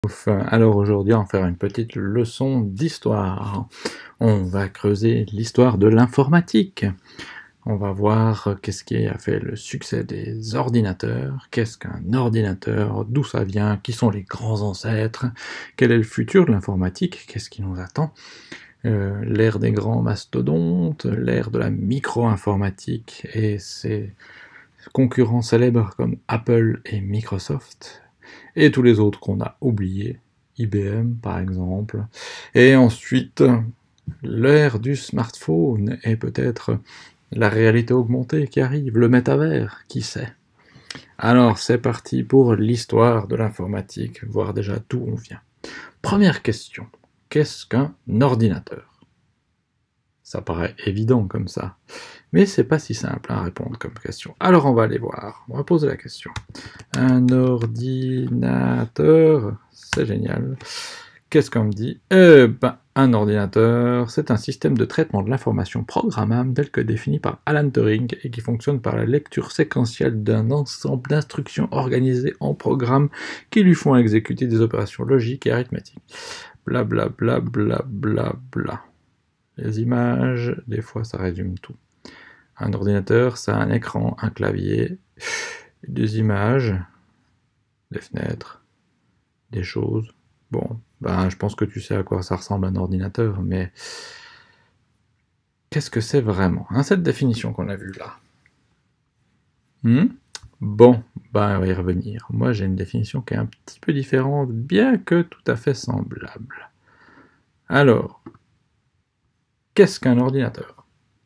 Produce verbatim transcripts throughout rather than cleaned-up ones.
Ouf. Alors aujourd'hui, on va faire une petite leçon d'histoire. On va creuser l'histoire de l'informatique. On va voir qu'est-ce qui a fait le succès des ordinateurs, qu'est-ce qu'un ordinateur, d'où ça vient, qui sont les grands ancêtres, quel est le futur de l'informatique, qu'est-ce qui nous attend, euh, l'ère des grands mastodontes, l'ère de la micro-informatique et ses concurrents célèbres comme Apple et Microsoft, et tous les autres qu'on a oubliés, I B M par exemple, et ensuite l'ère du smartphone et peut-être la réalité augmentée qui arrive, le métavers, qui sait. Alors c'est parti pour l'histoire de l'informatique, voir déjà d'où on vient. Première question, qu'est-ce qu'un ordinateur? Ça paraît évident comme ça, mais c'est pas si simple à répondre comme question. Alors on va aller voir, on va poser la question. Un ordinateur, c'est génial. Qu'est-ce qu'on me dit? Eh ben, un ordinateur, c'est un système de traitement de l'information programmable tel que défini par Alan Turing et qui fonctionne par la lecture séquentielle d'un ensemble d'instructions organisées en programmes qui lui font exécuter des opérations logiques et arithmétiques. Bla bla bla bla bla bla. Les images, des fois ça résume tout. Un ordinateur, ça a un écran, un clavier, des images, des fenêtres, des choses. Bon, ben je pense que tu sais à quoi ça ressemble un ordinateur, mais qu'est-ce que c'est vraiment, hein, cette définition qu'on a vue là? hmm Bon, ben on va y revenir. Moi j'ai une définition qui est un petit peu différente, bien que tout à fait semblable. Alors, qu'est-ce qu'un ordinateur?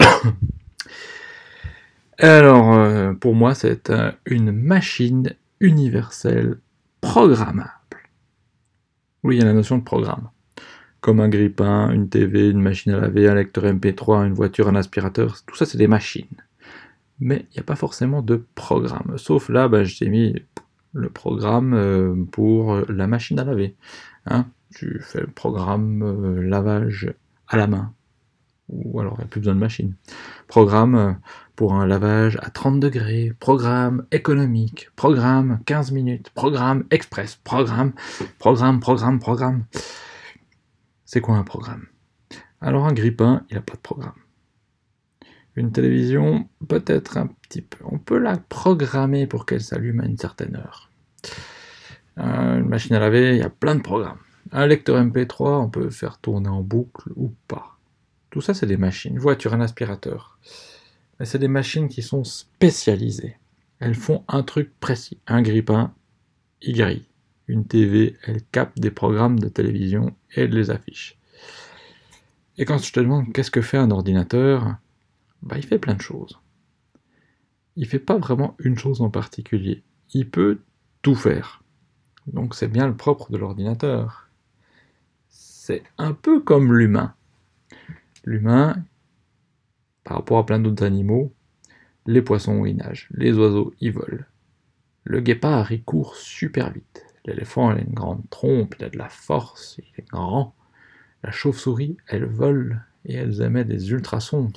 Alors, euh, pour moi, c'est euh, une machine universelle programmable. Oui, il y a la notion de programme. Comme un grille-pain, une T V, une machine à laver, un lecteur M P trois, une voiture, un aspirateur, tout ça c'est des machines. Mais il n'y a pas forcément de programme. Sauf là, bah, je t'ai mis le programme euh, pour la machine à laver. Hein, tu fais le programme euh, lavage à la main. Ou alors il n'y a plus besoin de machine. Programme pour un lavage à trente degrés, programme économique, programme quinze minutes, programme express, programme, programme, programme, programme. C'est quoi un programme? Alors un grille-pain, il n'a pas de programme. Une télévision, peut-être un petit peu. On peut la programmer pour qu'elle s'allume à une certaine heure. Euh, une machine à laver, il y a plein de programmes. Un lecteur M P trois, on peut faire tourner en boucle ou pas. Tout ça, c'est des machines. Une voiture, un aspirateur. Mais c'est des machines qui sont spécialisées. Elles font un truc précis. Un grille-pain, il grille. Une T V, elle capte des programmes de télévision et elle les affiche. Et quand je te demande qu'est-ce que fait un ordinateur, bah, il fait plein de choses. Il fait pas vraiment une chose en particulier. Il peut tout faire. Donc c'est bien le propre de l'ordinateur. C'est un peu comme l'humain. L'humain, par rapport à plein d'autres animaux, les poissons, ils nagent, les oiseaux, ils volent. Le guépard, il court super vite. L'éléphant, il a une grande trompe, il a de la force, il est grand. La chauve-souris, elle vole et elles émettent des ultrasons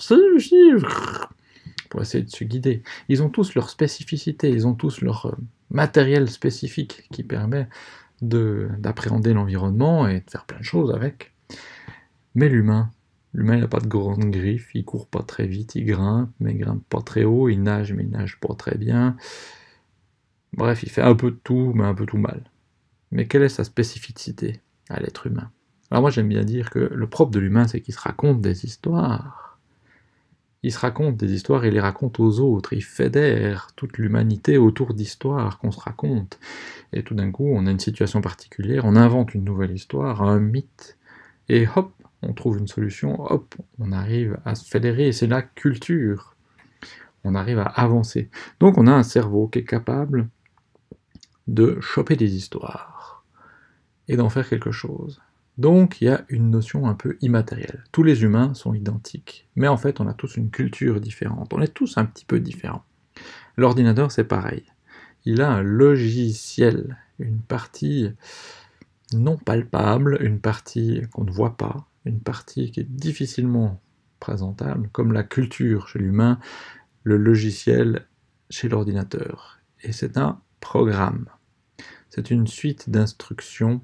pour essayer de se guider. Ils ont tous leur spécificité, ils ont tous leur matériel spécifique qui permet de, d'appréhender l'environnement et de faire plein de choses avec. Mais l'humain, l'humain il n'a pas de grandes griffes, il court pas très vite, il grimpe, mais il grimpe pas très haut, il nage, mais il nage pas très bien. Bref, il fait un peu de tout, mais un peu tout mal. Mais quelle est sa spécificité à l'être humain? Alors moi j'aime bien dire que le propre de l'humain, c'est qu'il se raconte des histoires. Il se raconte des histoires et les raconte aux autres, il fédère toute l'humanité autour d'histoires qu'on se raconte. Et tout d'un coup, on a une situation particulière, on invente une nouvelle histoire, un mythe, et hop, on trouve une solution, hop, on arrive à se fédérer, et c'est la culture. On arrive à avancer. Donc on a un cerveau qui est capable de choper des histoires et d'en faire quelque chose. Donc il y a une notion un peu immatérielle. Tous les humains sont identiques, mais en fait on a tous une culture différente, on est tous un petit peu différents. L'ordinateur c'est pareil. Il a un logiciel, une partie non palpable, une partie qu'on ne voit pas, une partie qui est difficilement présentable, comme la culture chez l'humain, le logiciel chez l'ordinateur. Et c'est un programme. C'est une suite d'instructions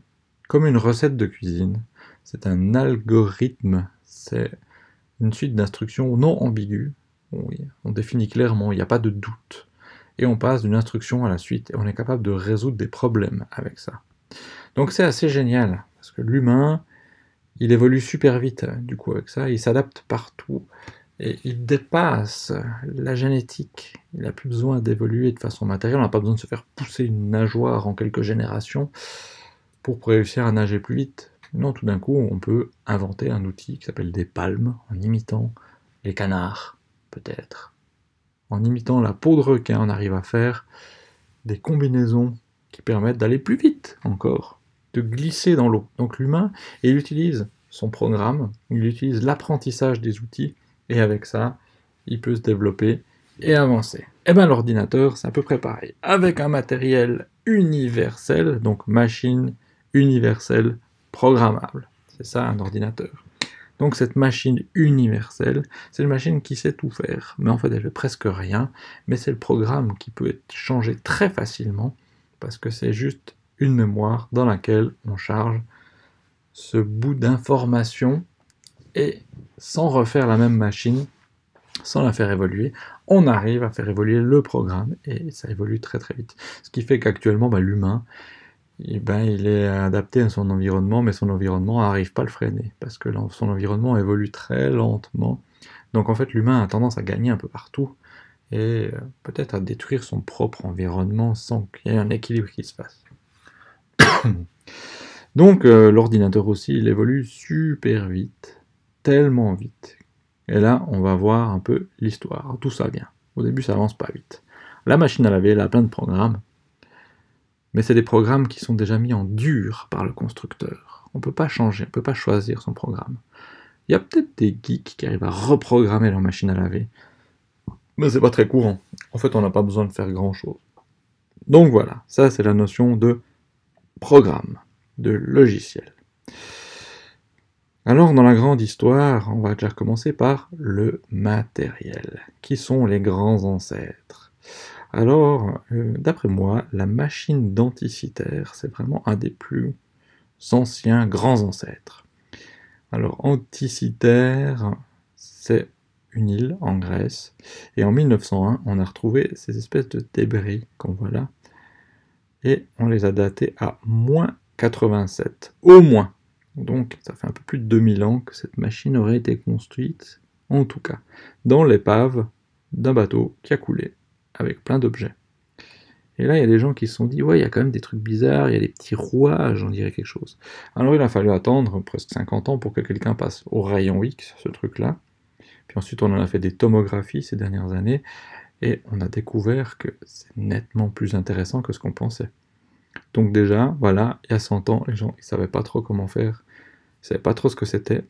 comme une recette de cuisine. C'est un algorithme, c'est une suite d'instructions non ambiguës. Oui, on définit clairement, il n'y a pas de doute. Et on passe d'une instruction à la suite, et on est capable de résoudre des problèmes avec ça. Donc c'est assez génial, parce que l'humain, il évolue super vite, du coup, avec ça, il s'adapte partout, et il dépasse la génétique. Il n'a plus besoin d'évoluer de façon matérielle, on n'a pas besoin de se faire pousser une nageoire en quelques générations pour réussir à nager plus vite. Non, tout d'un coup, on peut inventer un outil qui s'appelle des palmes, en imitant les canards, peut-être. En imitant la peau de requin, on arrive à faire des combinaisons qui permettent d'aller plus vite encore, de glisser dans l'eau. Donc l'humain, il utilise son programme, il utilise l'apprentissage des outils, et avec ça, il peut se développer et avancer. Et bien l'ordinateur, c'est à peu près pareil. Avec un matériel universel, donc machine universelle programmable. C'est ça un ordinateur. Donc cette machine universelle, c'est une machine qui sait tout faire, mais en fait elle fait presque rien, mais c'est le programme qui peut être changé très facilement, parce que c'est juste une mémoire dans laquelle on charge ce bout d'information, et sans refaire la même machine, sans la faire évoluer, on arrive à faire évoluer le programme, et ça évolue très très vite. Ce qui fait qu'actuellement, bah, l'humain, eh ben, il est adapté à son environnement, mais son environnement n'arrive pas à le freiner, parce que son environnement évolue très lentement. Donc en fait, l'humain a tendance à gagner un peu partout, et peut-être à détruire son propre environnement sans qu'il y ait un équilibre qui se fasse. Donc euh, l'ordinateur aussi, il évolue super vite, tellement vite. Et là, on va voir un peu l'histoire, d'où ça vient. Au début, ça avance pas vite. La machine à laver, elle a plein de programmes, mais c'est des programmes qui sont déjà mis en dur par le constructeur. On ne peut pas changer, on ne peut pas choisir son programme. Il y a peut-être des geeks qui arrivent à reprogrammer leur machine à laver, mais c'est pas très courant. En fait, on n'a pas besoin de faire grand-chose. Donc voilà, ça c'est la notion de programme, de logiciel. Alors, dans la grande histoire, on va déjà commencer par le matériel. Qui sont les grands ancêtres? Alors, euh, d'après moi, la machine denticitaire, c'est vraiment un des plus anciens grands ancêtres. Alors, Anticitaire, c'est une île en Grèce, et en mille neuf cent un, on a retrouvé ces espèces de débris qu'on voit là, et on les a datés à moins quatre-vingt-sept, au moins. Donc, ça fait un peu plus de deux mille ans que cette machine aurait été construite, en tout cas, dans l'épave d'un bateau qui a coulé, avec plein d'objets. Et là, il y a des gens qui se sont dit, ouais, il y a quand même des trucs bizarres, il y a des petits rouages, on dirait quelque chose. Alors il a fallu attendre presque cinquante ans pour que quelqu'un passe au rayon X, ce truc-là. Puis ensuite, on en a fait des tomographies ces dernières années, et on a découvert que c'est nettement plus intéressant que ce qu'on pensait. Donc déjà, voilà, il y a cent ans, les gens, ils savaient pas trop comment faire, ils savaient pas trop ce que c'était.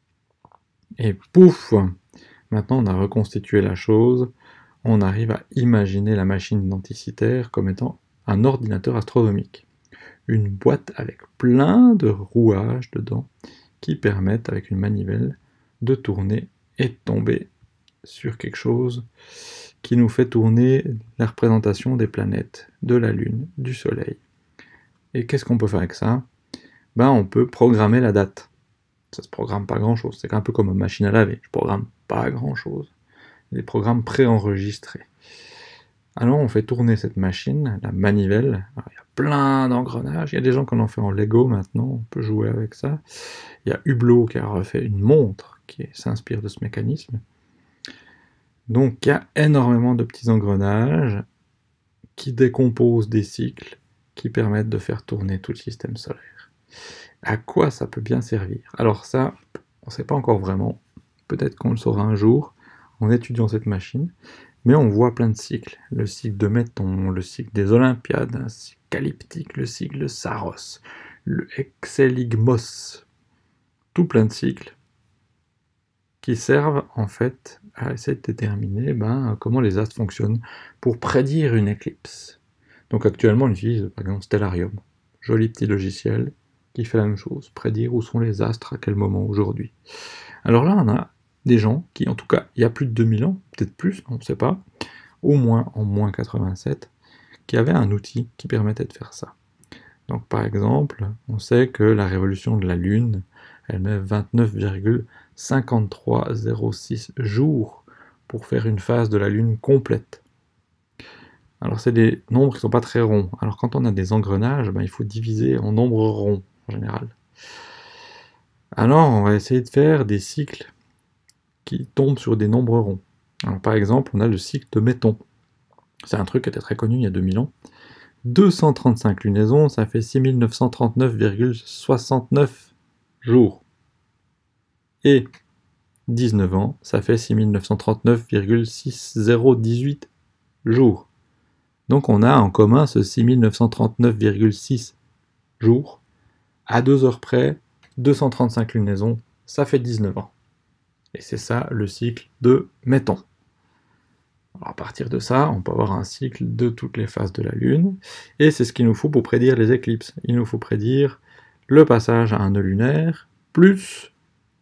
Et pouf, maintenant on a reconstitué la chose, on arrive à imaginer la machine denticitaire comme étant un ordinateur astronomique. Une boîte avec plein de rouages dedans qui permettent, avec une manivelle, de tourner et de tomber sur quelque chose qui nous fait tourner la représentation des planètes, de la Lune, du Soleil. Et qu'est-ce qu'on peut faire avec ça? Ben, on peut programmer la date. Ça se programme pas grand-chose, c'est un peu comme une machine à laver, je programme pas grand-chose. Des programmes préenregistrés. Alors on fait tourner cette machine, la manivelle, alors, il y a plein d'engrenages, il y a des gens qui en ont fait en Lego maintenant, on peut jouer avec ça. Il y a Hublot qui a refait une montre qui s'inspire de ce mécanisme. Donc il y a énormément de petits engrenages qui décomposent des cycles qui permettent de faire tourner tout le système solaire. À quoi ça peut bien servir? Alors ça, on ne sait pas encore vraiment, peut-être qu'on le saura un jour, en étudiant cette machine, mais on voit plein de cycles. Le cycle de Méton, le cycle des Olympiades, un cycle calyptique, le cycle de Saros, le Exeligmos, tout plein de cycles qui servent en fait à essayer de déterminer ben, comment les astres fonctionnent pour prédire une éclipse. Donc actuellement on utilise par exemple Stellarium, joli petit logiciel qui fait la même chose, prédire où sont les astres à quel moment aujourd'hui. Alors là on a des gens qui, en tout cas, il y a plus de deux mille ans, peut-être plus, on ne sait pas, au moins en moins quatre-vingt-sept, qui avaient un outil qui permettait de faire ça. Donc par exemple, on sait que la révolution de la Lune, elle met vingt-neuf virgule cinquante-trois zéro six jours pour faire une phase de la Lune complète. Alors c'est des nombres qui ne sont pas très ronds. Alors quand on a des engrenages, ben, il faut diviser en nombres ronds en général. Alors on va essayer de faire des cycles qui tombent sur des nombres ronds. Alors, par exemple, on a le cycle de Méton. C'est un truc qui était très connu il y a deux mille ans. deux cent trente-cinq lunaisons, ça fait six mille neuf cent trente-neuf virgule soixante-neuf jours. Et dix-neuf ans, ça fait six mille neuf cent trente-neuf virgule six zéro dix-huit jours. Donc on a en commun ce six mille neuf cent trente-neuf virgule six jours. À deux heures près, deux cent trente-cinq lunaisons, ça fait dix-neuf ans. Et c'est ça le cycle de Méton. Alors à partir de ça, on peut avoir un cycle de toutes les phases de la Lune, et c'est ce qu'il nous faut pour prédire les éclipses. Il nous faut prédire le passage à un nœud lunaire, plus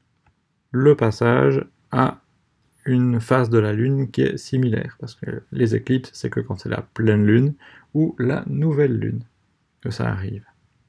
le passage à une phase de la Lune qui est similaire, parce que les éclipses, c'est que quand c'est la pleine Lune ou la nouvelle Lune que ça arrive.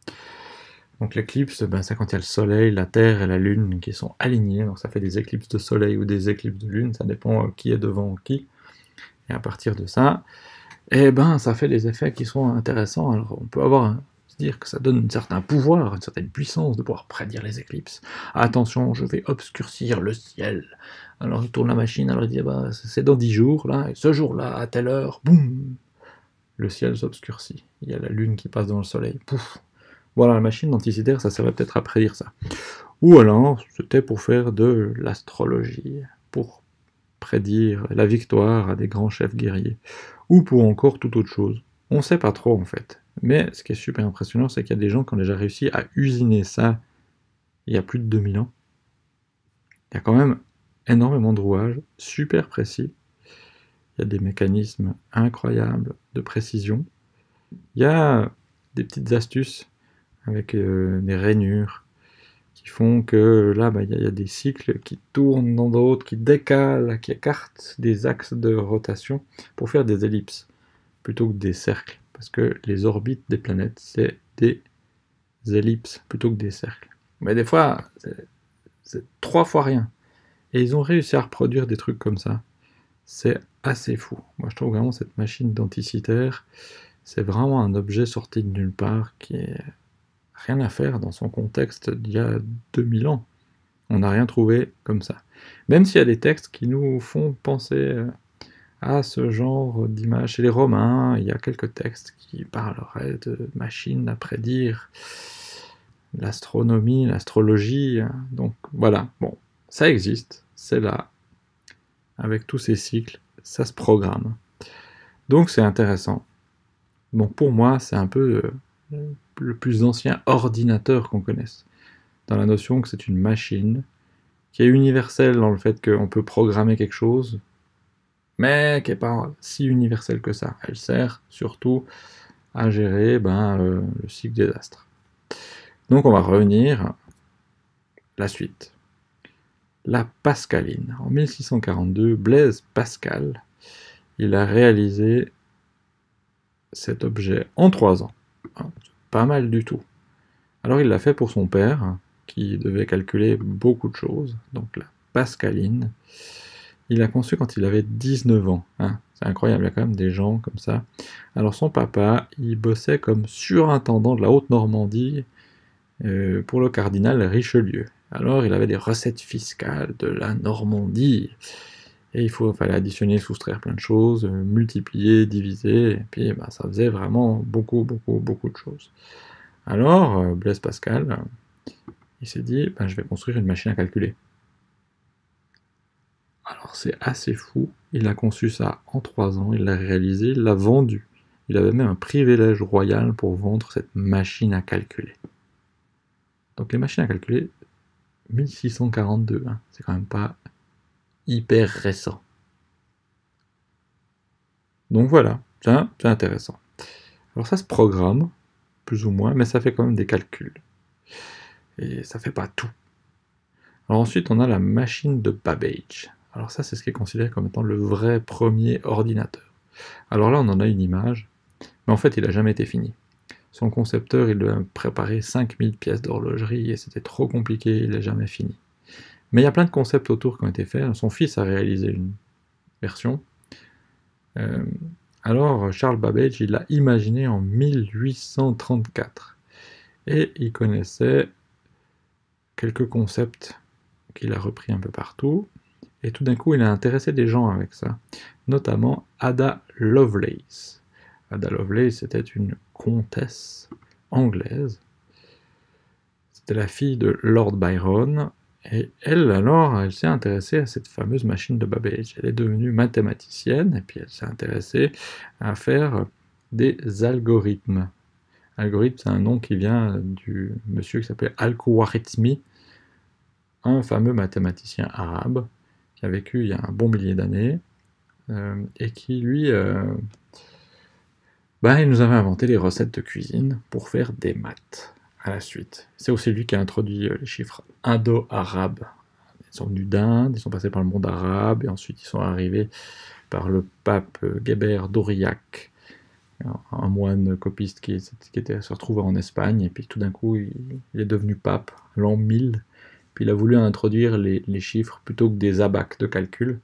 Donc l'éclipse, ben, c'est quand il y a le Soleil, la Terre et la Lune qui sont alignés, donc ça fait des éclipses de Soleil ou des éclipses de Lune, ça dépend qui est devant qui. Et à partir de ça, eh ben, ça fait des effets qui sont intéressants. Alors on peut avoir un, se dire que ça donne un certain pouvoir, une certaine puissance de pouvoir prédire les éclipses. Attention, je vais obscurcir le ciel. Alors il tourne la machine, alors il dit, bah, c'est dans dix jours, là, et ce jour-là, à telle heure, boum, le ciel s'obscurcit. Il y a la Lune qui passe dans le Soleil, pouf. Voilà, la machine denticitaire, ça servait peut-être à prédire ça. Ou alors, c'était pour faire de l'astrologie, pour prédire la victoire à des grands chefs guerriers, ou pour encore toute autre chose. On ne sait pas trop en fait. Mais ce qui est super impressionnant, c'est qu'il y a des gens qui ont déjà réussi à usiner ça il y a plus de deux mille ans. Il y a quand même énormément de rouages, super précis. Il y a des mécanismes incroyables de précision. Il y a des petites astuces avec euh, des rainures qui font que là, bah, y, y a des cycles qui tournent dans d'autres, qui décalent, qui écartent des axes de rotation pour faire des ellipses plutôt que des cercles. Parce que les orbites des planètes, c'est des ellipses plutôt que des cercles. Mais des fois, c'est trois fois rien. Et ils ont réussi à reproduire des trucs comme ça. C'est assez fou. Moi, je trouve vraiment cette machine denticitaire, c'est vraiment un objet sorti de nulle part qui est rien à faire dans son contexte d'il y a deux mille ans. On n'a rien trouvé comme ça. Même s'il y a des textes qui nous font penser à ce genre d'image. Chez les Romains, il y a quelques textes qui parleraient de machines à prédire l'astronomie, l'astrologie. Donc voilà, bon, ça existe, c'est là. Avec tous ces cycles, ça se programme. Donc c'est intéressant. Bon, pour moi, c'est un peu euh, le plus ancien ordinateur qu'on connaisse, dans la notion que c'est une machine qui est universelle dans le fait qu'on peut programmer quelque chose, mais qui n'est pas si universelle que ça. Elle sert surtout à gérer ben, euh, le cycle des astres. Donc on va revenir à la suite. La Pascaline. En mille six cent quarante-deux, Blaise Pascal, il a réalisé cet objet en trois ans. Pas mal du tout. Alors il l'a fait pour son père, qui devait calculer beaucoup de choses, donc la Pascaline. Il l'a conçu quand il avait dix-neuf ans. Hein. C'est incroyable, il y a quand même des gens comme ça. Alors son papa, il bossait comme surintendant de la Haute-Normandie euh, pour le cardinal Richelieu. Alors il avait des recettes fiscales de la Normandie. Et il faut, fallait additionner, soustraire plein de choses, euh, multiplier, diviser, et puis bah, ça faisait vraiment beaucoup, beaucoup, beaucoup de choses. Alors, euh, Blaise Pascal, euh, il s'est dit, ben, je vais construire une machine à calculer. Alors c'est assez fou, il a conçu ça en trois ans, il l'a réalisé, il l'a vendu. Il avait même un privilège royal pour vendre cette machine à calculer. Donc les machines à calculer, mille six cent quarante-deux, hein, c'est quand même pas hyper récent. Donc voilà, c'est intéressant. Alors ça se programme, plus ou moins, mais ça fait quand même des calculs. Et ça fait pas tout. Alors ensuite, on a la machine de Babbage. Alors ça, c'est ce qui est considéré comme étant le vrai premier ordinateur. Alors là, on en a une image, mais en fait, il n'a jamais été fini. Son concepteur, il lui a préparé cinq mille pièces d'horlogerie et c'était trop compliqué, il n'a jamais fini. Mais il y a plein de concepts autour qui ont été faits. Son fils a réalisé une version. Euh, alors, Charles Babbage, il l'a imaginé en mille huit cent trente-quatre. Et il connaissait quelques concepts qu'il a repris un peu partout. Et tout d'un coup, il a intéressé des gens avec ça. Notamment Ada Lovelace. Ada Lovelace, c'était une comtesse anglaise. C'était la fille de Lord Byron. Et elle, alors, elle s'est intéressée à cette fameuse machine de Babbage. Elle est devenue mathématicienne, et puis elle s'est intéressée à faire des algorithmes. Algorithme, c'est un nom qui vient du monsieur qui s'appelait Al-Khwarizmi, un fameux mathématicien arabe, qui a vécu il y a un bon millier d'années, euh, et qui, lui, euh, bah, il nous avait inventé les recettes de cuisine pour faire des maths. À la suite. C'est aussi lui qui a introduit les chiffres indo-arabes. Ils sont venus d'Inde, ils sont passés par le monde arabe, et ensuite ils sont arrivés par le pape Guébert d'Aurillac, un moine copiste qui, qui était, se retrouvait en Espagne, et puis tout d'un coup il, il est devenu pape, l'an mille, puis il a voulu introduire les, les chiffres plutôt que des abacs de calcul,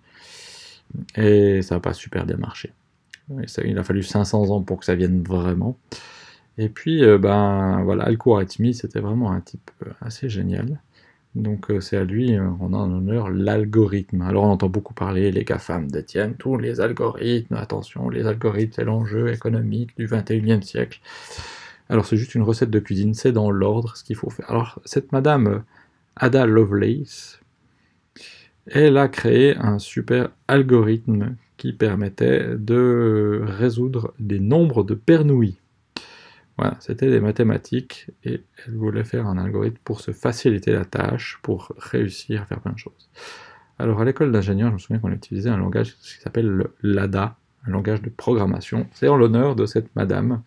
et ça n'a pas super bien marché. Et ça, il a fallu cinq cents ans pour que ça vienne vraiment. Et puis, euh, ben voilà, Al-Khwarizmi, c'était vraiment un type assez génial. Donc euh, c'est à lui, euh, on a en honneur l'algorithme. Alors on entend beaucoup parler, les GAFAM détiennent tous les algorithmes, attention, les algorithmes, c'est l'enjeu économique du vingt et unième siècle. Alors c'est juste une recette de cuisine, c'est dans l'ordre ce qu'il faut faire. Alors cette madame euh, Ada Lovelace, elle a créé un super algorithme qui permettait de résoudre des nombres de Bernoulli. Voilà, c'était des mathématiques, et elle voulait faire un algorithme pour se faciliter la tâche, pour réussir à faire plein de choses. Alors à l'école d'ingénieur, je me souviens qu'on utilisait un langage qui s'appelle le l'A D A, un langage de programmation. C'est en l'honneur de cette madame,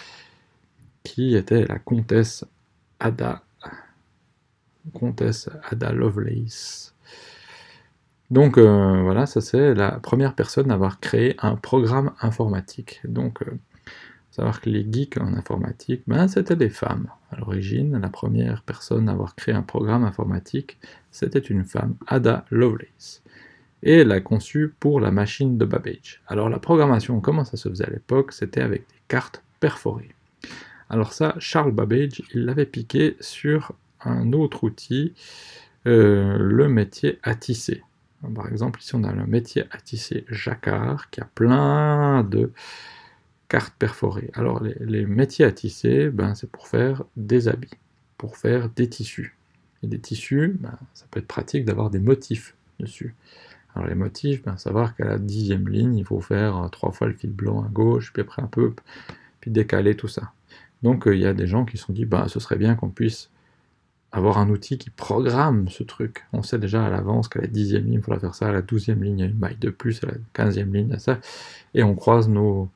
qui était la comtesse Ada, comtesse Ada Lovelace. Donc euh, voilà, ça c'est la première personne à avoir créé un programme informatique. Donc euh, savoir que les geeks en informatique, ben, c'était des femmes. À l'origine, la première personne à avoir créé un programme informatique, c'était une femme, Ada Lovelace. Et elle l'a conçu pour la machine de Babbage. Alors la programmation, comment ça se faisait à l'époque? C'était avec des cartes perforées. Alors ça, Charles Babbage, il l'avait piqué sur un autre outil, euh, le métier à tisser. Par exemple, ici on a le métier à tisser Jacquard, qui a plein de cartes perforées. Alors les, les métiers à tisser, ben, c'est pour faire des habits, pour faire des tissus. Et des tissus, ben, ça peut être pratique d'avoir des motifs dessus. Alors les motifs, ben, savoir qu'à la dixième ligne, il faut faire trois fois le fil blanc à gauche, puis après un peu, puis décaler tout ça. Donc il euh, y a des gens qui se sont dit, ben, ce serait bien qu'on puisse avoir un outil qui programme ce truc. On sait déjà à l'avance qu'à la dixième ligne, il faudra faire ça, à la douzième ligne, il y a une maille de plus, à la quinzième ligne, il y a ça, et on croise nos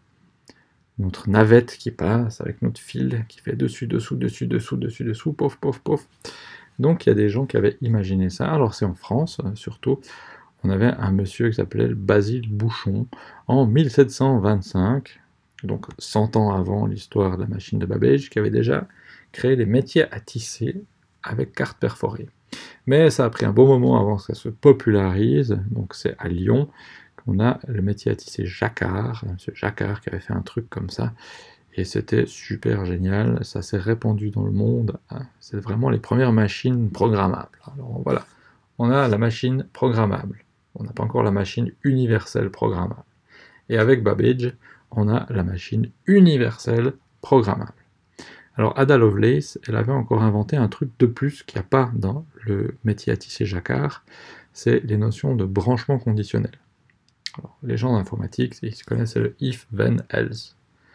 notre navette qui passe avec notre fil qui fait dessus, dessous, dessus, dessous, dessus, dessous, pof, pof, pof. Donc il y a des gens qui avaient imaginé ça. Alors c'est en France, surtout. On avait un monsieur qui s'appelait Basile Bouchon en mille sept cent vingt-cinq, donc cent ans avant l'histoire de la machine de Babbage, qui avait déjà créé les métiers à tisser avec cartes perforées. Mais ça a pris un bon moment avant que ça se popularise, donc c'est à Lyon. On a le métier à tisser Jacquard, M. Jacquard qui avait fait un truc comme ça, et c'était super génial, ça s'est répandu dans le monde, c'est vraiment les premières machines programmables. Alors voilà, on a la machine programmable, on n'a pas encore la machine universelle programmable. Et avec Babbage, on a la machine universelle programmable. Alors Ada Lovelace, elle avait encore inventé un truc de plus qu'il n'y a pas dans le métier à tisser Jacquard, c'est les notions de branchement conditionnel. Alors, les gens d'informatique, ils se connaissent le if, then, else.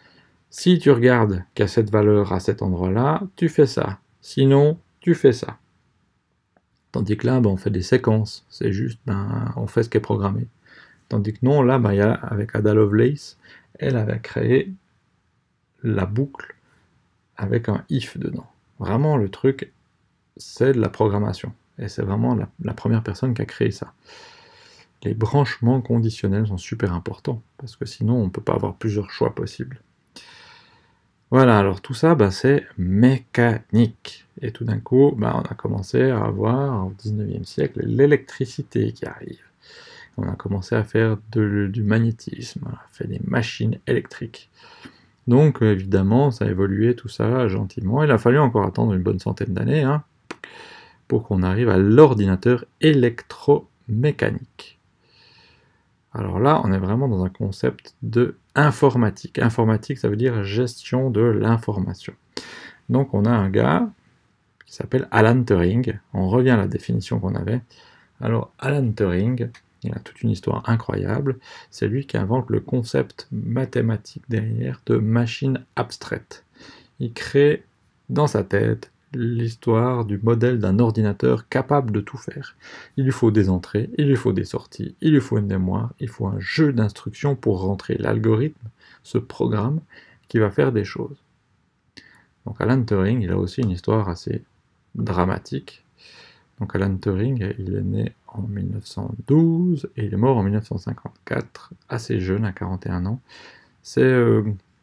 Si tu regardes qu'il y a cette valeur à cet endroit-là, tu fais ça. Sinon, tu fais ça. Tandis que là, ben, on fait des séquences. C'est juste, ben, on fait ce qui est programmé. Tandis que non, là, ben, y a, avec Ada Lovelace, elle avait créé la boucle avec un if dedans. Vraiment, le truc, c'est de la programmation. Et c'est vraiment la, la première personne qui a créé ça. Les branchements conditionnels sont super importants, parce que sinon on ne peut pas avoir plusieurs choix possibles. Voilà, alors tout ça, bah, c'est mécanique. Et tout d'un coup, bah, on a commencé à avoir, au dix-neuvième siècle, l'électricité qui arrive. On a commencé à faire de- du magnétisme, on a fait des machines électriques. Donc euh, évidemment, ça a évolué tout ça gentiment. Il a fallu encore attendre une bonne centaine d'années hein, pour qu'on arrive à l'ordinateur électromécanique. Alors là, on est vraiment dans un concept de informatique. Informatique, ça veut dire gestion de l'information. Donc on a un gars qui s'appelle Alan Turing. On revient à la définition qu'on avait. Alors Alan Turing, il a toute une histoire incroyable. C'est lui qui invente le concept mathématique derrière de machine abstraite. Il crée dans sa tête l'histoire du modèle d'un ordinateur capable de tout faire. Il lui faut des entrées, il lui faut des sorties, il lui faut une mémoire, il faut un jeu d'instructions pour rentrer l'algorithme, ce programme qui va faire des choses. Donc Alan Turing, il a aussi une histoire assez dramatique. Donc Alan Turing, il est né en mille neuf cent douze et il est mort en mille neuf cent cinquante-quatre, assez jeune, à quarante et un ans. C'est, euh,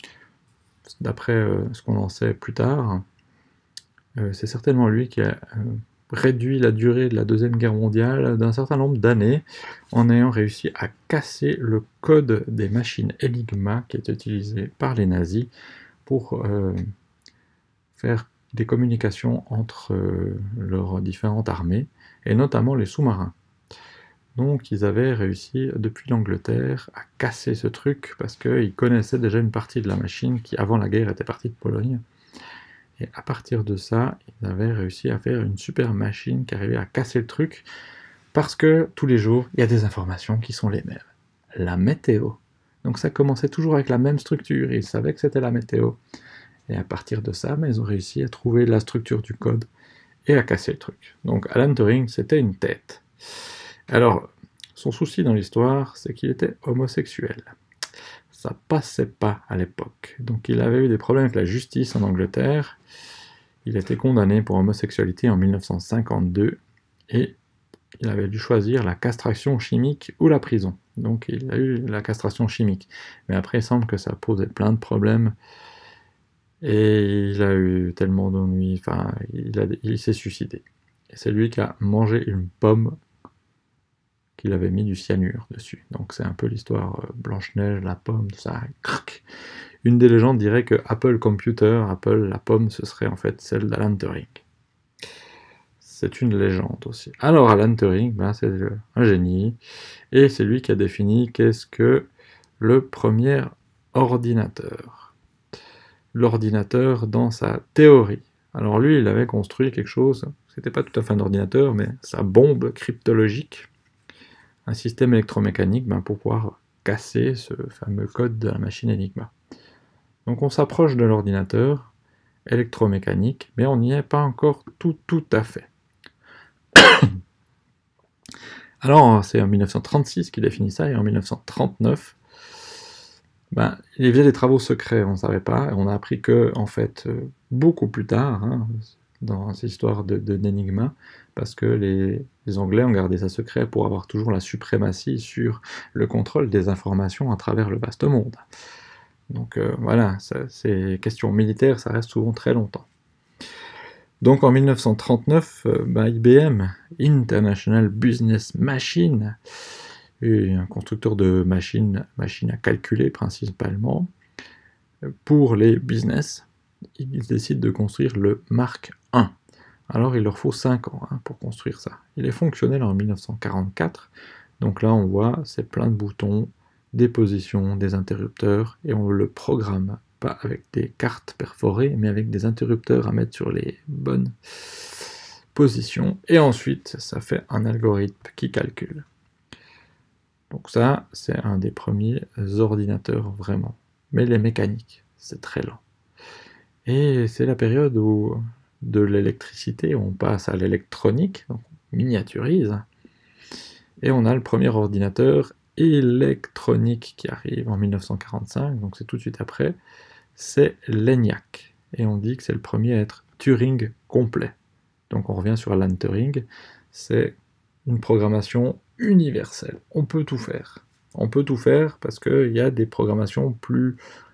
d'après euh, ce qu'on en sait plus tard, euh, c'est certainement lui qui a euh, réduit la durée de la Deuxième Guerre mondiale d'un certain nombre d'années en ayant réussi à casser le code des machines Enigma qui étaient utilisées par les nazis pour euh, faire des communications entre euh, leurs différentes armées, et notamment les sous-marins. Donc ils avaient réussi, depuis l'Angleterre, à casser ce truc, parce qu'ils connaissaient déjà une partie de la machine qui, avant la guerre, était partie de Pologne. Et à partir de ça, ils avaient réussi à faire une super machine qui arrivait à casser le truc, parce que tous les jours, il y a des informations qui sont les mêmes. La météo. Donc ça commençait toujours avec la même structure, ils savaient que c'était la météo. Et à partir de ça, ben, ils ont réussi à trouver la structure du code et à casser le truc. Donc Alan Turing, c'était une tête. Alors, son souci dans l'histoire, c'est qu'il était homosexuel. Ça passait pas à l'époque. Donc il avait eu des problèmes avec la justice en Angleterre. Il a été condamné pour homosexualité en mille neuf cent cinquante-deux et il avait dû choisir la castration chimique ou la prison. Donc il a eu la castration chimique. Mais après, il semble que ça posait plein de problèmes. Et il a eu tellement d'ennuis, enfin, il, a, il s'est suicidé. Et c'est lui qui a mangé une pomme qu'il avait mis du cyanure dessus. Donc c'est un peu l'histoire euh, Blanche-Neige, la pomme, tout ça. Crac. Une des légendes dirait que Apple Computer, Apple, la pomme, ce serait en fait celle d'Alan Turing. C'est une légende aussi. Alors Alan Turing, ben, c'est un génie, et c'est lui qui a défini qu'est-ce que le premier ordinateur. L'ordinateur dans sa théorie. Alors lui, il avait construit quelque chose, c'était pas tout à fait un ordinateur, mais sa bombe cryptologique, un système électromécanique ben, pour pouvoir casser ce fameux code de la machine Enigma. Donc on s'approche de l'ordinateur électromécanique, mais on n'y est pas encore tout, tout à fait. Alors c'est en mille neuf cent trente-six qu'il définit ça, et en mille neuf cent trente-neuf, ben, il faisait des travaux secrets, on ne savait pas, et on a appris que, en fait, euh, beaucoup plus tard, hein, dans cette histoire de, de d'Enigma, parce que les, les Anglais ont gardé ça secret pour avoir toujours la suprématie sur le contrôle des informations à travers le vaste monde. Donc euh, voilà, ça, ces questions militaires, ça reste souvent très longtemps. Donc en mille neuf cent trente-neuf, euh, ben, I B M, International Business Machine, et un constructeur de machines, machines à calculer principalement, pour les business, ils décident de construire le Mark un. Alors il leur faut cinq ans hein, pour construire ça. Il est fonctionnel en mille neuf cent quarante-quatre, donc là on voit, c'est plein de boutons, des positions, des interrupteurs, et on le programme, pas avec des cartes perforées, mais avec des interrupteurs à mettre sur les bonnes positions, et ensuite ça fait un algorithme qui calcule. Donc ça, c'est un des premiers ordinateurs vraiment. Mais les mécaniques, c'est très lent. Et c'est la période où de l'électricité, on passe à l'électronique, donc on miniaturise, et on a le premier ordinateur électronique qui arrive en mille neuf cent quarante-cinq, donc c'est tout de suite après, c'est l'ENIAC. Et on dit que c'est le premier à être Turing complet. Donc on revient sur Alan Turing, c'est une programmation universelle. On peut tout faire. On peut tout faire parce qu'il y a des programmations plus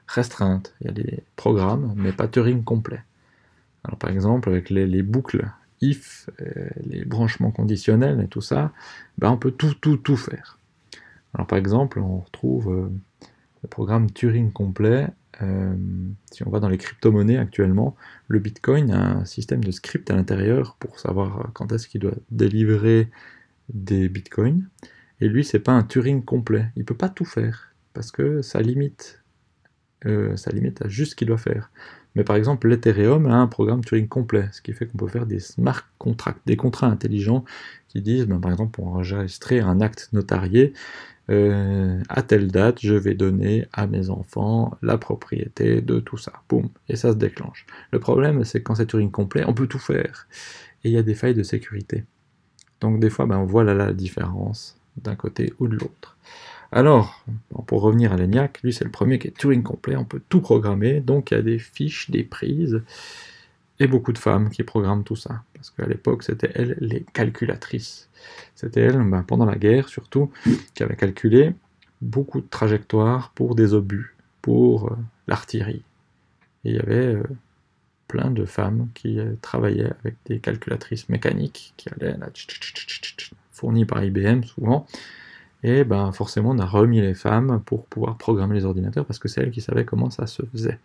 restreintes. Il y a des programmes, mais pas Turing complet. Alors par exemple, avec les, les boucles if, euh, les branchements conditionnels et tout ça, ben on peut tout, tout, tout faire. Alors par exemple, on retrouve euh, le programme Turing complet. Euh, si on va dans les crypto-monnaies actuellement, le Bitcoin a un système de script à l'intérieur pour savoir quand est-ce qu'il doit délivrer des bitcoins. Et lui, c'est pas un Turing complet. Il peut pas tout faire parce que ça limite, euh, ça limite à juste ce qu'il doit faire. Mais par exemple, l'Ethereum a un programme Turing complet, ce qui fait qu'on peut faire des smart contracts, des contrats intelligents qui disent, ben, par exemple, pour enregistrer un acte notarié, euh, à telle date, je vais donner à mes enfants la propriété de tout ça. Boum, et ça se déclenche. Le problème, c'est que quand c'est Turing complet, on peut tout faire. Et il y a des failles de sécurité. Donc des fois, ben, on voit là la différence d'un côté ou de l'autre. Alors, pour revenir à l'ENIAC, lui c'est le premier qui est Turing complet, on peut tout programmer, donc il y a des fiches, des prises, et beaucoup de femmes qui programment tout ça, parce qu'à l'époque c'était elles les calculatrices. C'était elles, ben, pendant la guerre surtout, qui avaient calculé beaucoup de trajectoires pour des obus, pour euh, l'artillerie. Et il y avait euh, plein de femmes qui euh, travaillaient avec des calculatrices mécaniques, qui allaient là, fournies par I B M souvent, et ben forcément on a remis les femmes pour pouvoir programmer les ordinateurs parce que c'est elles qui savaient comment ça se faisait.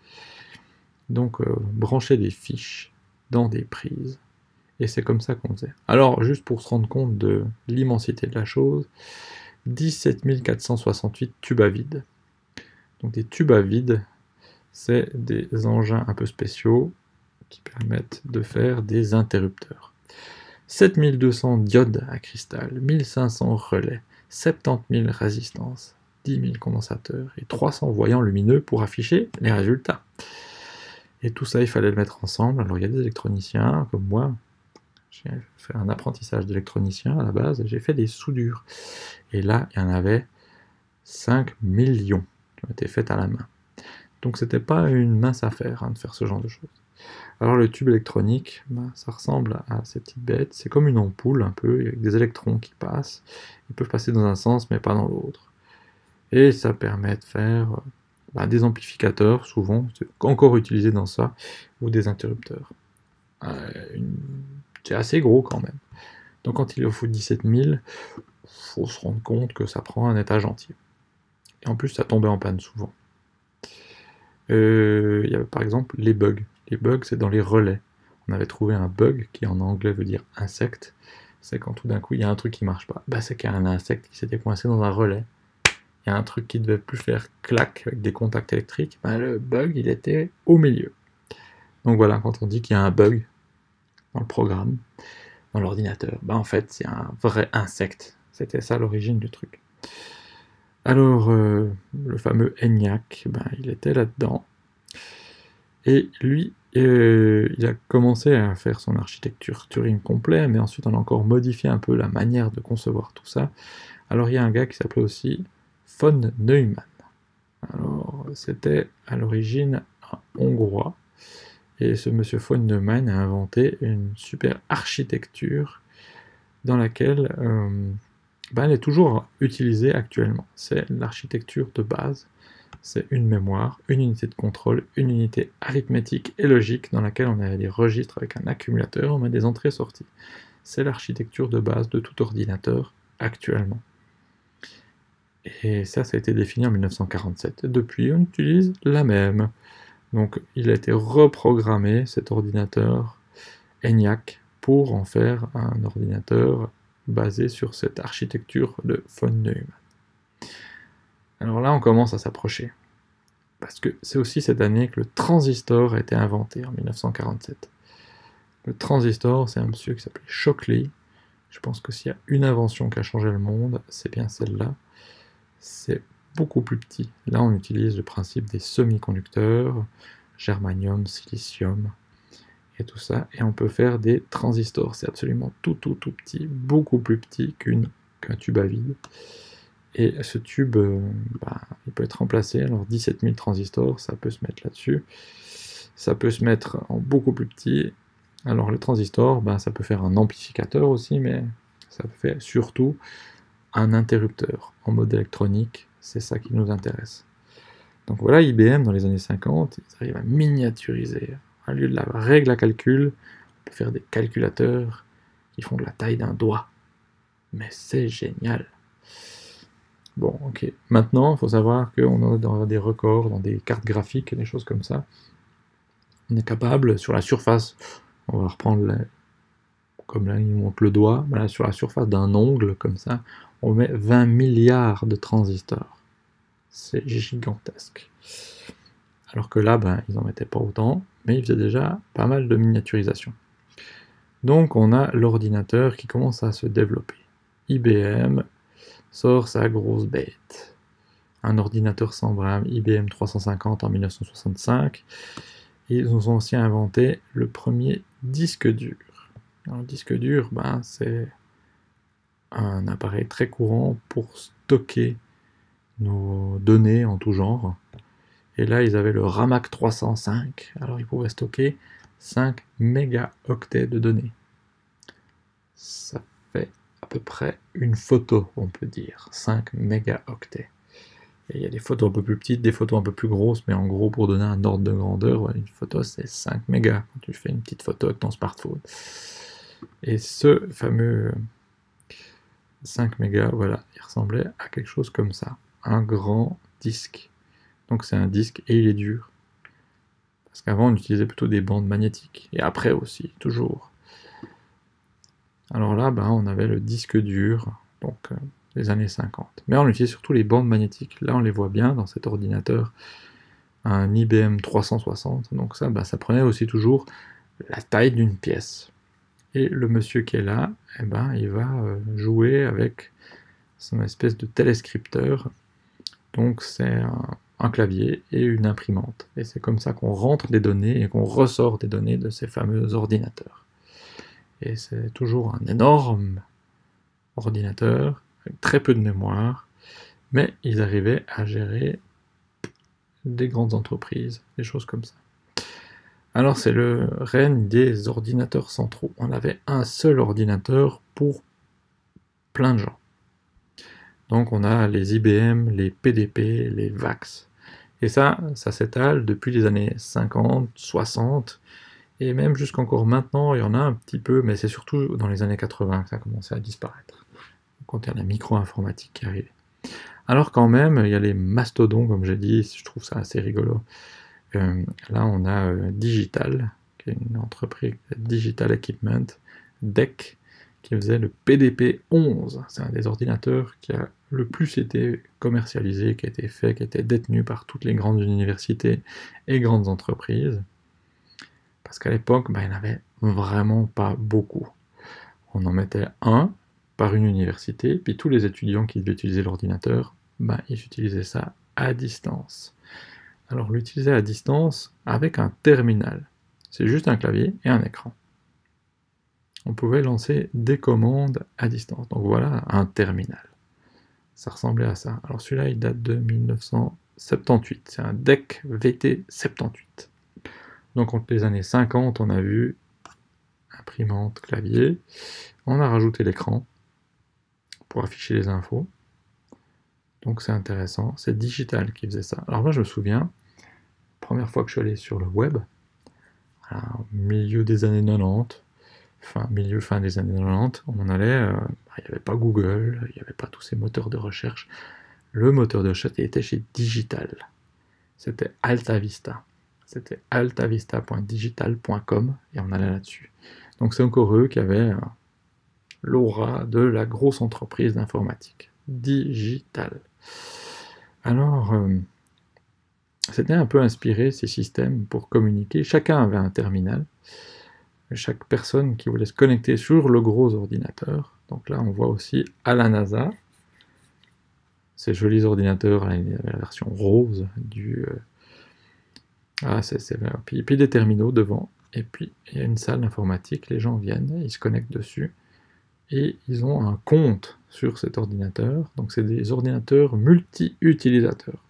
Donc euh, brancher des fiches dans des prises, et c'est comme ça qu'on faisait. Alors juste pour se rendre compte de l'immensité de la chose, dix-sept mille quatre cent soixante-huit tubes à vide. Donc des tubes à vide, c'est des engins un peu spéciaux qui permettent de faire des interrupteurs. sept mille deux cents diodes à cristal, mille cinq cents relais, soixante-dix mille résistances, dix mille condensateurs et trois cents voyants lumineux pour afficher les résultats. Et tout ça, il fallait le mettre ensemble. Alors il y a des électroniciens comme moi, j'ai fait un apprentissage d'électronicien à la base, j'ai fait des soudures. Et là, il y en avait cinq millions qui ont été faites à la main. Donc c'était pas une mince affaire hein, de faire ce genre de choses. Alors le tube électronique, bah, ça ressemble à ces petites bêtes, c'est comme une ampoule un peu, avec des électrons qui passent, ils peuvent passer dans un sens mais pas dans l'autre. Et ça permet de faire bah, des amplificateurs, souvent, c'est encore utilisé dans ça, ou des interrupteurs. Euh, une... C'est assez gros quand même. Donc quand il en faut dix-sept mille, il faut se rendre compte que ça prend un étage entier. Et en plus ça tombait en panne souvent. Euh, il y avait par exemple les bugs. Les bugs, c'est dans les relais. On avait trouvé un bug qui en anglais veut dire insecte. C'est quand tout d'un coup il y a un truc qui marche pas. Bah, c'est qu'il y a un insecte qui s'était coincé dans un relais. Il y a un truc qui devait plus faire clac avec des contacts électriques. Bah, le bug, il était au milieu. Donc voilà, quand on dit qu'il y a un bug dans le programme, dans l'ordinateur, bah en fait c'est un vrai insecte. C'était ça l'origine du truc. Alors, euh, le fameux ENIAC, ben, il était là-dedans. Et lui, euh, il a commencé à faire son architecture Turing complet, mais ensuite on a encore modifié un peu la manière de concevoir tout ça. Alors il y a un gars qui s'appelait aussi von Neumann. Alors, c'était à l'origine un Hongrois. Et ce monsieur von Neumann a inventé une super architecture dans laquelle... Euh, Ben, elle est toujours utilisée actuellement. C'est l'architecture de base. C'est une mémoire, une unité de contrôle, une unité arithmétique et logique dans laquelle on a des registres avec un accumulateur, on met des entrées-sorties. C'est l'architecture de base de tout ordinateur actuellement. Et ça, ça a été défini en mille neuf cent quarante-sept. Depuis, on utilise la même. Donc, il a été reprogrammé, cet ordinateur ENIAC, pour en faire un ordinateur basé sur cette architecture de von Neumann. Alors là, on commence à s'approcher. Parce que c'est aussi cette année que le transistor a été inventé, en mille neuf cent quarante-sept. Le transistor, c'est un monsieur qui s'appelait Shockley. Je pense que s'il y a une invention qui a changé le monde, c'est bien celle-là. C'est beaucoup plus petit. Là, on utilise le principe des semi-conducteurs, germanium, silicium, et tout ça, et on peut faire des transistors. C'est absolument tout, tout, tout petit, beaucoup plus petit qu'une, qu'un tube à vide. Et ce tube, euh, bah, il peut être remplacé. Alors dix-sept mille transistors, ça peut se mettre là-dessus. Ça peut se mettre en beaucoup plus petit. Alors le transistor, bah, ça peut faire un amplificateur aussi, mais ça fait surtout un interrupteur en mode électronique. C'est ça qui nous intéresse. Donc voilà, I B M, dans les années cinquante, ils arrivent à miniaturiser. Au lieu de la règle à calcul, on peut faire des calculateurs qui font de la taille d'un doigt. Mais c'est génial. Bon, ok. Maintenant, il faut savoir qu'on a dans des records, dans des cartes graphiques, des choses comme ça. On est capable, sur la surface, on va reprendre, la, comme là, il montre le doigt, voilà, sur la surface d'un ongle, comme ça, on met vingt milliards de transistors. C'est gigantesque. Alors que là, ben, ils n'en mettaient pas autant, mais ils faisaient déjà pas mal de miniaturisation. Donc on a l'ordinateur qui commence à se développer. I B M sort sa grosse bête. Un ordinateur sans brame, I B M trois cent cinquante en mille neuf cent soixante-cinq. Et ils ont aussi inventé le premier disque dur. Alors, le disque dur, ben, c'est un appareil très courant pour stocker nos données en tout genre. Et là, ils avaient le Ramac trois cent cinq. Alors, ils pouvaient stocker cinq mégaoctets de données. Ça fait à peu près une photo, on peut dire. cinq mégaoctets. Et il y a des photos un peu plus petites, des photos un peu plus grosses, mais en gros, pour donner un ordre de grandeur, une photo, c'est cinq mégas. Quand tu fais une petite photo avec ton smartphone. Et ce fameux cinq mégas, voilà, il ressemblait à quelque chose comme ça. Un grand disque. Donc c'est un disque et il est dur. Parce qu'avant on utilisait plutôt des bandes magnétiques. Et après aussi, toujours. Alors là, ben, on avait le disque dur, donc euh, les années cinquante. Mais on utilisait surtout les bandes magnétiques. Là on les voit bien dans cet ordinateur. Un I B M trois cent soixante. Donc ça, ben, ça prenait aussi toujours la taille d'une pièce. Et le monsieur qui est là, eh ben, il va euh, jouer avec son espèce de téléscripteur. Donc c'est un, un clavier et une imprimante. Et c'est comme ça qu'on rentre des données et qu'on ressort des données de ces fameux ordinateurs. Et c'est toujours un énorme ordinateur, avec très peu de mémoire, mais ils arrivaient à gérer des grandes entreprises, des choses comme ça. Alors c'est le règne des ordinateurs centraux. On avait un seul ordinateur pour plein de gens. Donc on a les I B M, les P D P, les VAX. Et ça, ça s'étale depuis les années cinquante, soixante, et même jusqu'encore maintenant, il y en a un petit peu, mais c'est surtout dans les années quatre-vingts que ça a commencé à disparaître. Quand il y a la micro-informatique qui arrive. Alors quand même, il y a les mastodons, comme j'ai dit, je trouve ça assez rigolo. Euh, là, on a euh, Digital, qui est une entreprise Digital Equipment, D E C, qui faisait le P D P onze. C'est un des ordinateurs qui a le plus été commercialisé, qui a été fait, qui a été détenu par toutes les grandes universités et grandes entreprises. Parce qu'à l'époque, bah, il n'y en avait vraiment pas beaucoup. On en mettait un par une université, puis tous les étudiants qui devaient utiliser l'ordinateur, bah, ils utilisaient ça à distance. Alors l'utiliser à distance avec un terminal. C'est juste un clavier et un écran. On pouvait lancer des commandes à distance. Donc voilà un terminal. Ça ressemblait à ça. Alors celui-là, il date de mille neuf cent soixante-dix-huit. C'est un D E C V T soixante-dix-huit. Donc entre les années cinquante, on a vu imprimante, clavier. On a rajouté l'écran pour afficher les infos. Donc c'est intéressant. C'est Digital qui faisait ça. Alors moi, je me souviens, première fois que je suis allé sur le web, au milieu des années quatre-vingt-dix, fin, milieu, fin des années quatre-vingt-dix, on en allait, euh, il n'y avait pas Google, il n'y avait pas tous ces moteurs de recherche. Le moteur de recherche était chez Digital. C'était Alta Vista. C'était altavista point digital point com et on allait là-dessus. Donc c'est encore eux qui avaient euh, l'aura de la grosse entreprise d'informatique. Digital. Alors, euh, c'était un peu inspiré ces systèmes pour communiquer. Chacun avait un terminal. Chaque personne qui voulait se connecter sur le gros ordinateur. Donc là, on voit aussi à la NASA. Ces jolis ordinateurs, là, il y avait la version rose du... Euh, ah, c'est, c'est, puis, puis des terminaux devant. Et puis, il y a une salle d'informatique. Les gens viennent, ils se connectent dessus. Et ils ont un compte sur cet ordinateur. Donc c'est des ordinateurs multi-utilisateurs.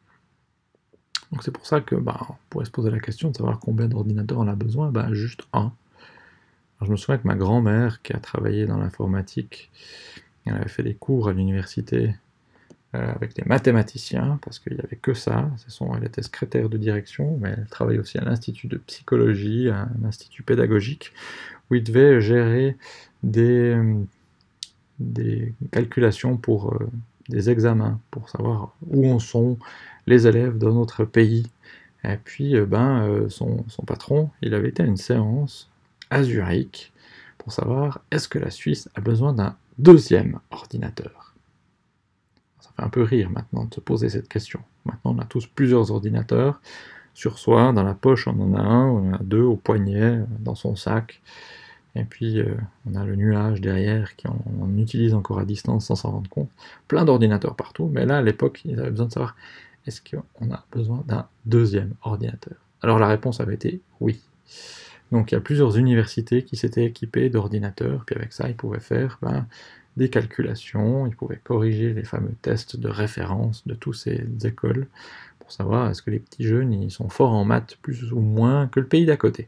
Donc c'est pour ça que bah, on pourrait se poser la question de savoir combien d'ordinateurs on a besoin. Bah, juste un. Alors, je me souviens que ma grand-mère, qui a travaillé dans l'informatique, elle avait fait des cours à l'université euh, avec les mathématiciens, parce qu'il n'y avait que ça. Ce sont, elle était secrétaire de direction, mais elle travaillait aussi à l'Institut de psychologie, un institut pédagogique, où il devait gérer des, des calculations pour euh, des examens, pour savoir où en sont les élèves dans notre pays. Et puis, euh, ben, euh, son, son patron, il avait été à une séance à Zurich pour savoir est-ce que la Suisse a besoin d'un deuxième ordinateur. Ça fait un peu rire maintenant de se poser cette question. Maintenant, on a tous plusieurs ordinateurs sur soi, dans la poche on en a un, on en a deux au poignet, dans son sac, et puis euh, on a le nuage derrière qui en, on utilise encore à distance sans s'en rendre compte. Plein d'ordinateurs partout, mais là, à l'époque, ils avaient besoin de savoir est-ce qu'on a besoin d'un deuxième ordinateur? Alors la réponse avait été oui. Donc il y a plusieurs universités qui s'étaient équipées d'ordinateurs, puis avec ça, ils pouvaient faire ben, des calculations, ils pouvaient corriger les fameux tests de référence de toutes ces écoles, pour savoir est-ce que les petits jeunes ils sont forts en maths plus ou moins que le pays d'à côté.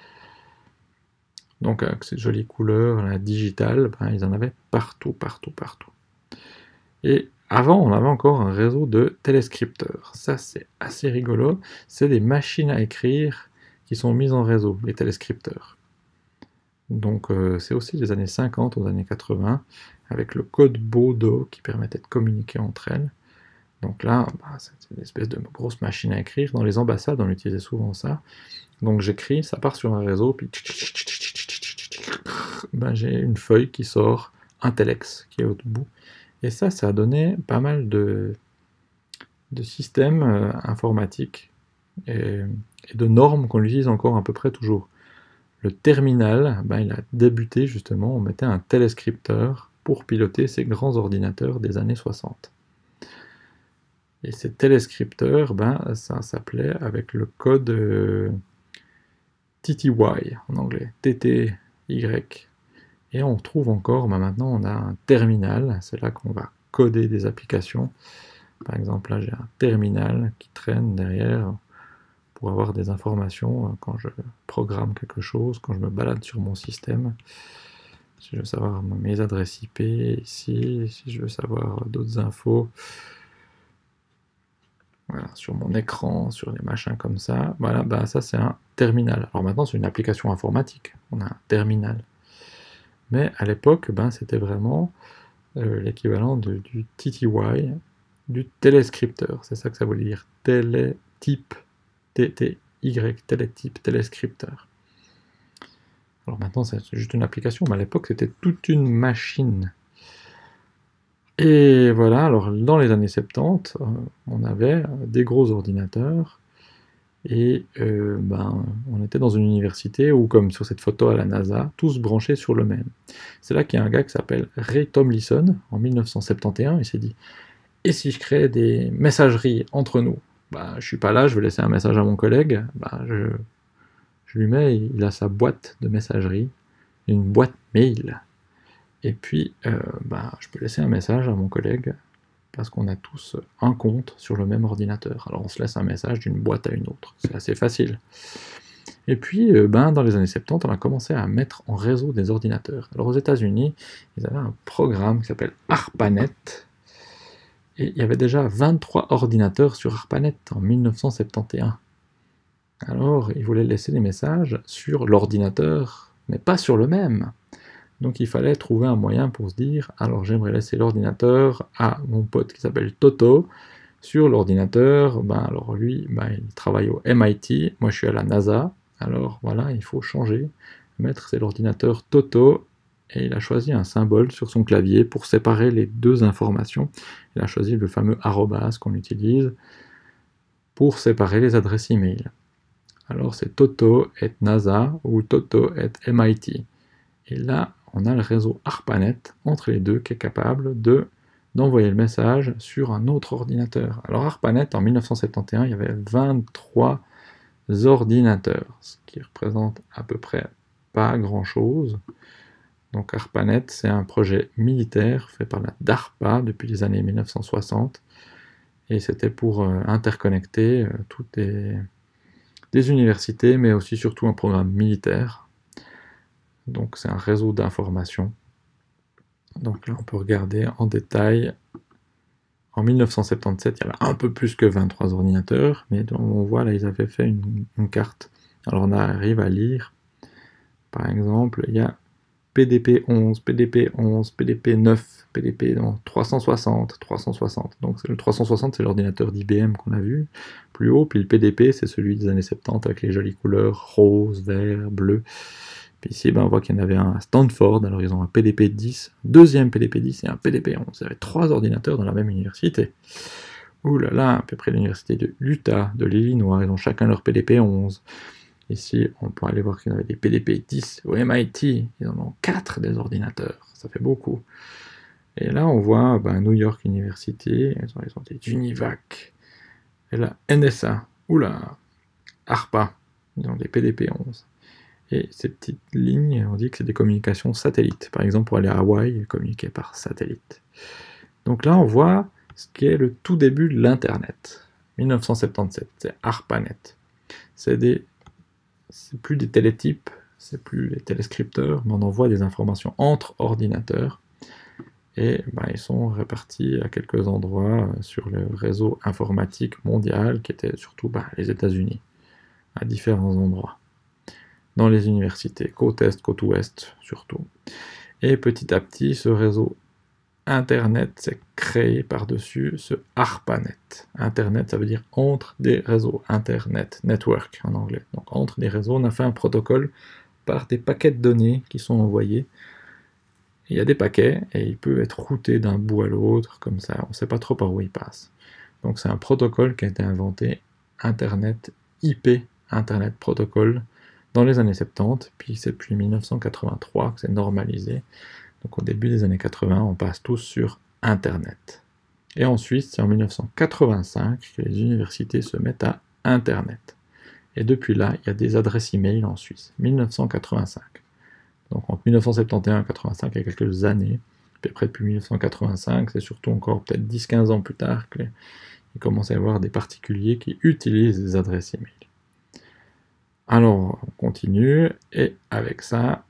Donc avec ces jolies couleurs, la digitale, ben, ils en avaient partout, partout, partout. Et avant, on avait encore un réseau de téléscripteurs. Ça, c'est assez rigolo. C'est des machines à écrire qui sont mises en réseau, les téléscripteurs. Donc euh, c'est aussi des années cinquante aux années quatre-vingts, avec le code Baudot qui permettait de communiquer entre elles. Donc là, bah, c'est une espèce de grosse machine à écrire. Dans les ambassades, on utilisait souvent ça. Donc j'écris, ça part sur un réseau, puis ben, j'ai une feuille qui sort, un telex qui est au bout. Et ça, ça a donné pas mal de, de systèmes euh, informatiques et, et de normes qu'on utilise encore à peu près toujours. Le terminal, ben, il a débuté justement, on mettait un téléscripteur pour piloter ces grands ordinateurs des années soixante. Et ces téléscripteurs, ben, ça s'appelait avec le code euh, T T Y en anglais, T T Y. Et on trouve encore, ben maintenant on a un terminal, c'est là qu'on va coder des applications. Par exemple, là j'ai un terminal qui traîne derrière pour avoir des informations quand je programme quelque chose, quand je me balade sur mon système. Si je veux savoir mes adresses I P ici, si je veux savoir d'autres infos, voilà, sur mon écran, sur les machins comme ça, voilà, bah ça c'est un terminal. Alors maintenant c'est une application informatique, on a un terminal. Mais à l'époque, ben, c'était vraiment euh, l'équivalent du T T Y, du téléscripteur. C'est ça que ça voulait dire. Télétype, T T Y, télétype, téléscripteur. Alors maintenant, c'est juste une application, mais à l'époque, c'était toute une machine. Et voilà, alors dans les années soixante-dix, euh, on avait des gros ordinateurs, et euh, ben, on était dans une université où, comme sur cette photo à la NASA, tous branchés sur le même. C'est là qu'il y a un gars qui s'appelle Ray Tomlinson, en mille neuf cent soixante et onze, il s'est dit « Et si je crée des messageries entre nous ?» Ben, je suis pas là, je vais laisser un message à mon collègue, ben, je, je lui mets, il a sa boîte de messagerie, une boîte mail, et puis euh, ben, je peux laisser un message à mon collègue, parce qu'on a tous un compte sur le même ordinateur. Alors on se laisse un message d'une boîte à une autre, c'est assez facile. Et puis, euh, ben, dans les années soixante-dix, on a commencé à mettre en réseau des ordinateurs. Alors aux États-Unis, ils avaient un programme qui s'appelle ARPANET, et il y avait déjà vingt-trois ordinateurs sur ARPANET en mille neuf cent soixante et onze. Alors, ils voulaient laisser des messages sur l'ordinateur, mais pas sur le même. Donc il fallait trouver un moyen pour se dire, alors j'aimerais laisser l'ordinateur à mon pote qui s'appelle Toto, sur l'ordinateur, ben alors lui, ben, il travaille au M I T, moi je suis à la NASA, alors voilà, il faut changer, mettre c'est l'ordinateur Toto, et il a choisi un symbole sur son clavier pour séparer les deux informations. Il a choisi le fameux arrobas qu'on utilise pour séparer les adresses email. Alors c'est Toto et NASA ou Toto et M I T. Et là, on a le réseau ARPANET entre les deux qui est capable de, d'envoyer le message sur un autre ordinateur. Alors ARPANET, en mille neuf cent soixante et onze, il y avait vingt-trois ordinateurs, ce qui représente à peu près pas grand-chose. Donc ARPANET, c'est un projet militaire fait par la DARPA depuis les années mille neuf cent soixante, et c'était pour euh, interconnecter euh, toutes les, des universités, mais aussi surtout un programme militaire. Donc c'est un réseau d'information. Donc là on peut regarder en détail En mille neuf cent soixante-dix-sept, il y avait un peu plus que vingt-trois ordinateurs, mais on voit là, ils avaient fait une, une carte. Alors on arrive à lire, par exemple, il y a P D P onze, P D P onze, P D P neuf, P D P non, trois cent soixante, trois cent soixante. Donc le trois cent soixante, c'est l'ordinateur d'I B M qu'on a vu plus haut, puis le P D P, c'est celui des années soixante-dix avec les jolies couleurs rose, vert, bleu. Puis ici, ben, on voit qu'il y en avait un à Stanford, alors ils ont un P D P dix, deuxième P D P dix et un P D P onze. Il y avait trois ordinateurs dans la même université. Ouh là là, à peu près l'université de l'Utah, de l'Illinois, ils ont chacun leur P D P onze. Ici, on peut aller voir qu'il y en avait des P D P dix au M I T, ils en ont quatre des ordinateurs, ça fait beaucoup. Et là, on voit ben, New York University, ils ont, ils ont des Univac, et la N S A, oula, ARPA, ils ont des P D P onze. Et ces petites lignes, on dit que c'est des communications satellites. Par exemple, pour aller à Hawaï, communiquer par satellite. Donc là, on voit ce qui est le tout début de l'Internet. mille neuf cent soixante-dix-sept, c'est ARPANET. C'est des c'est plus des télétypes, c'est plus les téléscripteurs, mais on envoie des informations entre ordinateurs, et ben, ils sont répartis à quelques endroits sur le réseau informatique mondial, qui était surtout ben, les États-Unis, à différents endroits, dans les universités, côte est, côte ouest surtout. Et petit à petit, ce réseau Internet s'est créé par-dessus ce ARPANET. Internet, ça veut dire entre des réseaux. Internet, network en anglais. Donc entre des réseaux, on a fait un protocole par des paquets de données qui sont envoyés. Il y a des paquets et il peut être routé d'un bout à l'autre, comme ça, on ne sait pas trop par où il passe. Donc c'est un protocole qui a été inventé, Internet I P, Internet Protocol, dans les années soixante-dix, puis c'est depuis mille neuf cent quatre-vingt-trois que c'est normalisé. Donc au début des années quatre-vingts, on passe tous sur Internet. Et ensuite, c'est en mille neuf cent quatre-vingt-cinq que les universités se mettent à Internet. Et depuis là, il y a des adresses e-mail en Suisse. mille neuf cent quatre-vingt-cinq. Donc entre mille neuf cent soixante et onze et quatre-vingt-cinq, il y a quelques années. Puis après, depuis mille neuf cent quatre-vingt-cinq, c'est surtout encore peut-être dix à quinze ans plus tard qu'il commence à y avoir des particuliers qui utilisent des adresses e-mail. Alors, on continue. Et avec ça,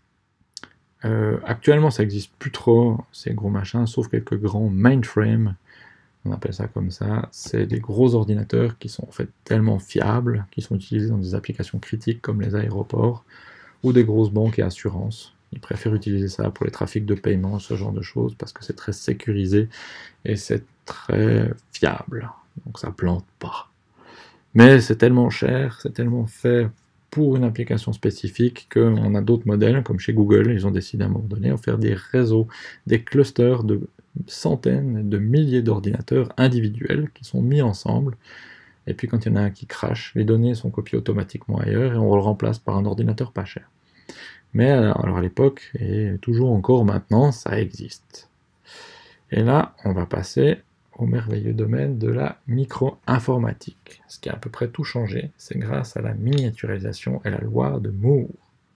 Euh, actuellement, ça n'existe plus trop, ces gros machins, sauf quelques grands mainframes, on appelle ça comme ça. C'est des gros ordinateurs qui sont en fait tellement fiables, qui sont utilisés dans des applications critiques comme les aéroports, ou des grosses banques et assurances. Ils préfèrent utiliser ça pour les trafics de paiement, ce genre de choses, parce que c'est très sécurisé et c'est très fiable. Donc ça plante pas. Mais c'est tellement cher, c'est tellement fait pour une application spécifique qu'on a d'autres modèles, comme chez Google, ils ont décidé à un moment donné de faire des réseaux, des clusters de centaines, de milliers d'ordinateurs individuels qui sont mis ensemble, et puis quand il y en a un qui crache, les données sont copiées automatiquement ailleurs et on le remplace par un ordinateur pas cher. Mais alors à l'époque, et toujours encore maintenant, ça existe. Et là, on va passer au merveilleux domaine de la micro-informatique. Ce qui a à peu près tout changé, c'est grâce à la miniaturisation et la loi de Moore.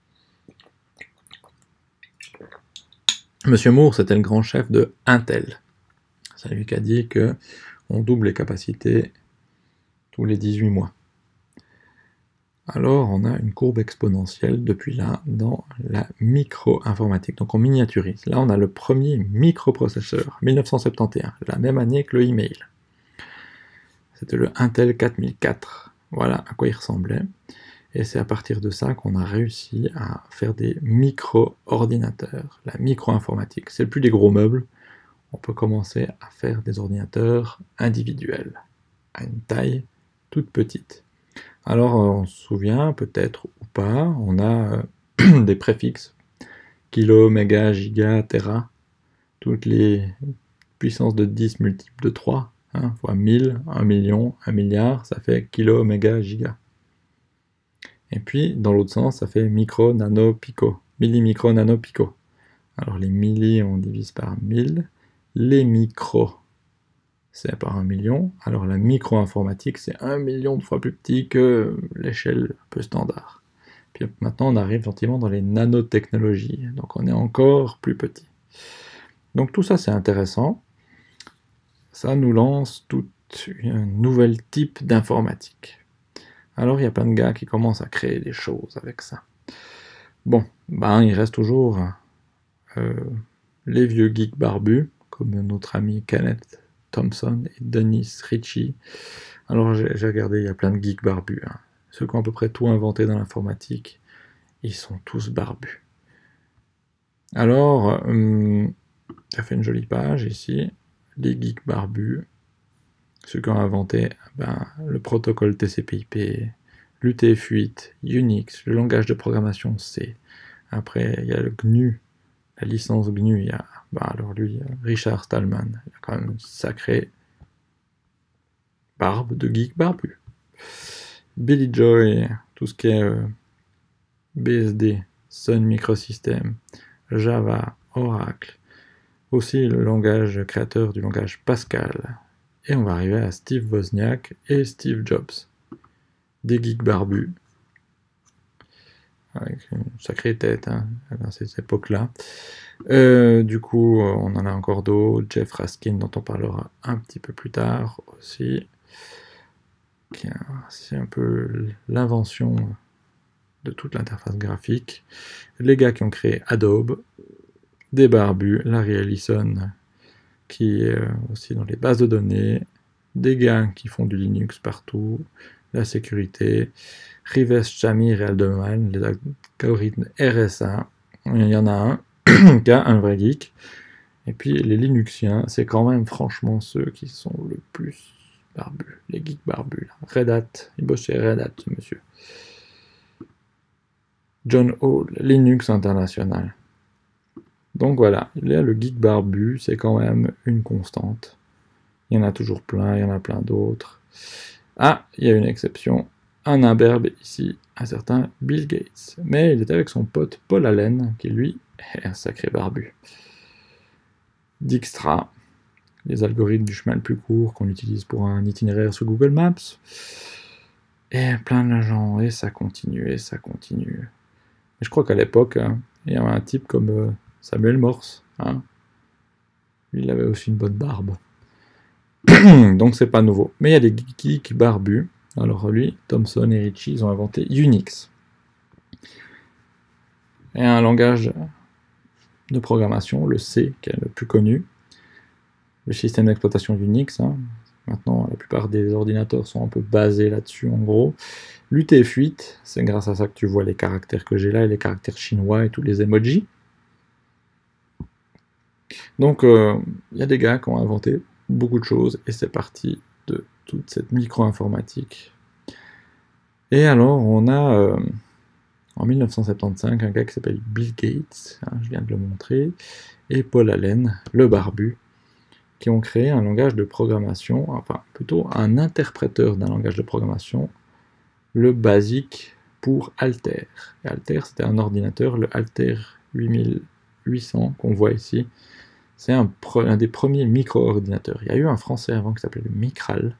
Monsieur Moore, c'était le grand chef de Intel. C'est lui qui a dit qu'on double les capacités tous les dix-huit mois. Alors on a une courbe exponentielle depuis là dans la micro-informatique. Donc on miniaturise. Là on a le premier microprocesseur, mille neuf cent soixante et onze, la même année que le email. C'était le Intel quatre mille quatre. Voilà à quoi il ressemblait. Et c'est à partir de ça qu'on a réussi à faire des micro-ordinateurs. La micro-informatique, c'est plus des gros meubles. On peut commencer à faire des ordinateurs individuels, à une taille toute petite. Alors on se souvient, peut-être ou pas, on a euh, des préfixes, kilo, méga, giga, tera, toutes les puissances de dix multiples de trois, hein, fois mille, un million, un milliard, ça fait kilo, méga, giga. Et puis, dans l'autre sens, ça fait micro, nano, pico, milli, micro, nano, pico. Alors les milli, on divise par mille, les micros, c'est par un million, alors la micro-informatique, c'est un million de fois plus petit que l'échelle un peu standard. Puis maintenant, on arrive gentiment dans les nanotechnologies, donc on est encore plus petit. Donc tout ça, c'est intéressant. Ça nous lance tout un nouvel type d'informatique. Alors il y a plein de gars qui commencent à créer des choses avec ça. Bon, ben il reste toujours euh, les vieux geeks barbus, comme notre ami Kenneth Thompson et Dennis Ritchie. Alors j'ai regardé, il y a plein de geeks barbus. Hein. Ceux qui ont à peu près tout inventé dans l'informatique, ils sont tous barbus. Alors, hum, ça fait une jolie page ici. Les geeks barbus. Ceux qui ont inventé ben, le protocole T C P I P, l'U T F huit, Unix, le langage de programmation C. Après, il y a le G N U, la licence G N U. Il y a, ben, alors lui, Richard Stallman. Il a quand même une sacrée barbe de geek barbu. Billy Joy, tout ce qui est euh, B S D, Sun Microsystem, Java, Oracle, aussi le langage créateur du langage Pascal. Et on va arriver à Steve Wozniak et Steve Jobs. Des geeks barbus, avec une sacrée tête hein, à cette époque-là. Euh, du coup, on en a encore d'autres. Jeff Raskin, dont on parlera un petit peu plus tard aussi. C'est un peu l'invention de toute l'interface graphique. Les gars qui ont créé Adobe, des barbus, Larry Ellison, qui est aussi dans les bases de données, des gars qui font du Linux partout, la sécurité, Rives, Shamir et Alderman, les algorithmes R S A, il y en a un, qui a un vrai geek, et puis les Linuxiens, c'est quand même franchement ceux qui sont le plus barbus, les geeks barbus. Là. Red Hat, il bosse chez Red Hat, ce monsieur. John Hall, Linux International. Donc voilà, là, le geek barbu, c'est quand même une constante. Il y en a toujours plein, il y en a plein d'autres. Ah, il y a une exception, un imberbe ici, un certain Bill Gates. Mais il était avec son pote Paul Allen, qui lui est un sacré barbu. Dijkstra, les algorithmes du chemin le plus court qu'on utilise pour un itinéraire sur Google Maps. Et plein de gens, et ça continue, et ça continue. Et je crois qu'à l'époque, hein, il y avait un type comme euh, Samuel Morse. Hein. Il avait aussi une bonne barbe. Donc c'est pas nouveau. Mais il y a des geeks barbus. Alors lui, Thompson et Ritchie, ils ont inventé Unix. Et un langage de programmation, le C, qui est le plus connu. Le système d'exploitation Unix. Hein. Maintenant, la plupart des ordinateurs sont un peu basés là-dessus, en gros. L'U T F huit, c'est grâce à ça que tu vois les caractères que j'ai là, et les caractères chinois et tous les emojis. Donc, il euh, y a des gars qui ont inventé beaucoup de choses, et c'est parti de toute cette micro-informatique. Et alors, on a, euh, en mille neuf cent soixante-quinze, un gars qui s'appelle Bill Gates, hein, je viens de le montrer, et Paul Allen, le barbu, qui ont créé un langage de programmation, enfin, plutôt un interpréteur d'un langage de programmation, le BASIC pour Altair. Et Altair, c'était un ordinateur, le Altair huit mille huit cents, qu'on voit ici. C'est un, un des premiers micro-ordinateurs. Il y a eu un français avant qui s'appelait le Micral,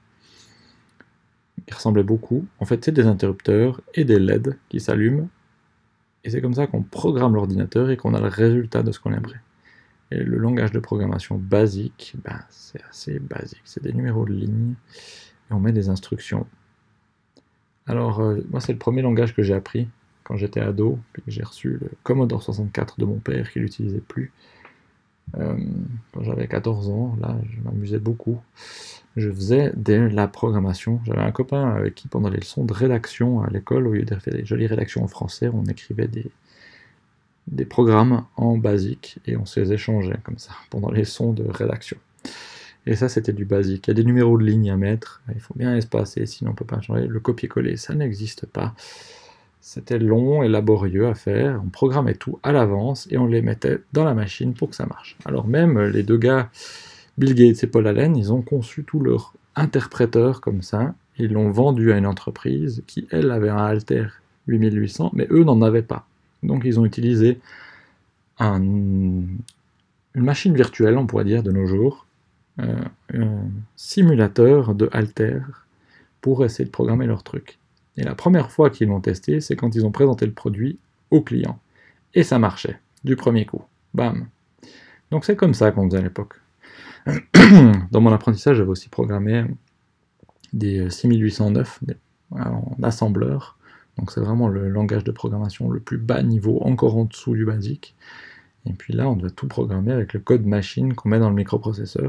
qui ressemblait beaucoup. En fait, c'est des interrupteurs et des L E D qui s'allument. Et c'est comme ça qu'on programme l'ordinateur et qu'on a le résultat de ce qu'on aimerait. Et le langage de programmation basique, ben, c'est assez basique. C'est des numéros de ligne et on met des instructions. Alors, euh, moi, c'est le premier langage que j'ai appris quand j'étais ado, puis que j'ai reçu le Commodore soixante-quatre de mon père qui l'utilisait plus. Euh, quand j'avais quatorze ans, là, je m'amusais beaucoup. Je faisais de la programmation. J'avais un copain avec qui, pendant les leçons de rédaction à l'école, au lieu de faire des jolies rédactions en français, on écrivait des, des programmes en basique et on se les échangeait comme ça pendant les leçons de rédaction. Et ça, c'était du basique. Il y a des numéros de ligne à mettre, il faut bien espacer, sinon on ne peut pas changer. Le copier-coller, ça n'existe pas. C'était long et laborieux à faire, on programmait tout à l'avance et on les mettait dans la machine pour que ça marche. Alors même les deux gars, Bill Gates et Paul Allen, ils ont conçu tout leur interpréteur comme ça, ils l'ont vendu à une entreprise qui, elle, avait un Altair huit mille huit cents, mais eux n'en avaient pas. Donc ils ont utilisé un, une machine virtuelle, on pourrait dire, de nos jours, euh, un simulateur de Altair pour essayer de programmer leur truc. Et la première fois qu'ils l'ont testé, c'est quand ils ont présenté le produit au client. Et ça marchait, du premier coup. Bam. Donc c'est comme ça qu'on faisait à l'époque. Dans mon apprentissage, j'avais aussi programmé des six mille huit cent neuf en assembleur. Donc c'est vraiment le langage de programmation le plus bas niveau, encore en dessous du basique. Et puis là, on doit tout programmer avec le code machine qu'on met dans le microprocesseur.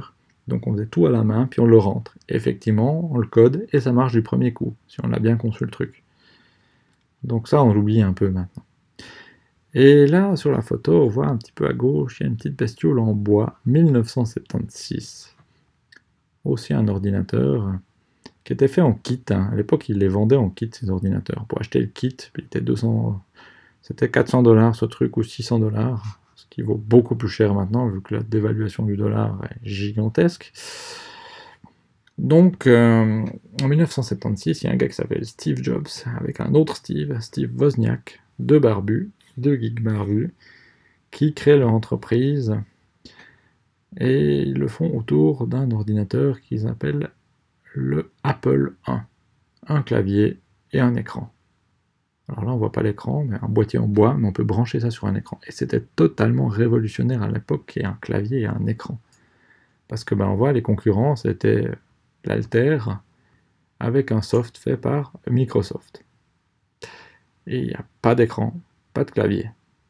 Donc on faisait tout à la main, puis on le rentre. Et effectivement, on le code, et ça marche du premier coup, si on a bien conçu le truc. Donc ça, on l'oublie un peu maintenant. Et là, sur la photo, on voit un petit peu à gauche, il y a une petite bestiole en bois, mille neuf cent soixante-seize. Aussi un ordinateur qui était fait en kit. Hein. À l'époque, ils les vendaient en kit, ces ordinateurs. Pour acheter le kit, c'était deux cents... c'était quatre cents dollars ce truc, ou six cents dollars, ce qui vaut beaucoup plus cher maintenant, vu que la dévaluation du dollar est gigantesque. Donc, euh, en mille neuf cent soixante-seize, il y a un gars qui s'appelle Steve Jobs, avec un autre Steve, Steve Wozniak, deux barbus, deux geeks barbus, qui créent leur entreprise, et ils le font autour d'un ordinateur qu'ils appellent le Apple un. Un clavier et un écran. Alors là, on voit pas l'écran, mais un boîtier en bois, mais on peut brancher ça sur un écran. Et c'était totalement révolutionnaire à l'époque qu'il y ait un clavier et un écran. Parce que ben, on voit les concurrents, c'était l'Alter avec un soft fait par Microsoft. Et il n'y a pas d'écran, pas de clavier.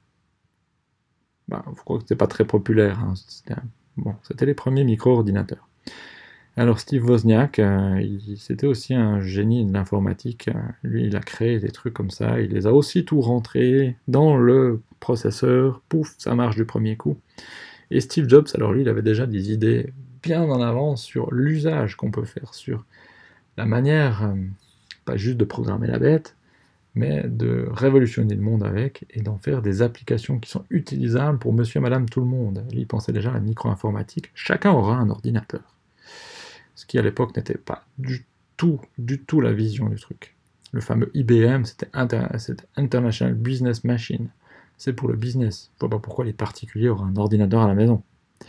Ben, je crois que c'était pas très populaire. Hein. C'était bon, c'était les premiers micro-ordinateurs. Alors Steve Wozniak, euh, c'était aussi un génie de l'informatique. Lui, il a créé des trucs comme ça. Il les a aussi tout rentrés dans le processeur. Pouf, ça marche du premier coup. Et Steve Jobs, alors lui, il avait déjà des idées bien en avance sur l'usage qu'on peut faire, sur la manière, euh, pas juste de programmer la bête, mais de révolutionner le monde avec, et d'en faire des applications qui sont utilisables pour monsieur et madame tout le monde. Lui, il pensait déjà à la micro-informatique. Chacun aura un ordinateur. Ce qui, à l'époque, n'était pas du tout, du tout la vision du truc. Le fameux I B M, c'était Inter International Business Machine. C'est pour le business. Je vois pas pourquoi les particuliers auraient un ordinateur à la maison.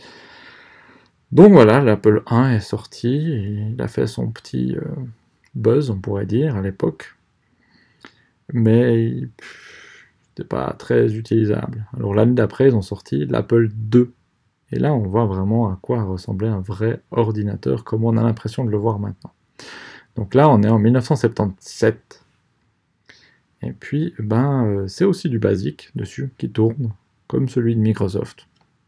Donc voilà, l'Apple un est sorti, et il a fait son petit euh, buzz, on pourrait dire, à l'époque. Mais c'était pas très utilisable. Alors l'année d'après, ils ont sorti l'Apple deux. Et là, on voit vraiment à quoi ressemblait un vrai ordinateur, comme on a l'impression de le voir maintenant. Donc là, on est en mille neuf cent soixante-dix-sept. Et puis, ben, euh, c'est aussi du basique dessus, qui tourne, comme celui de Microsoft.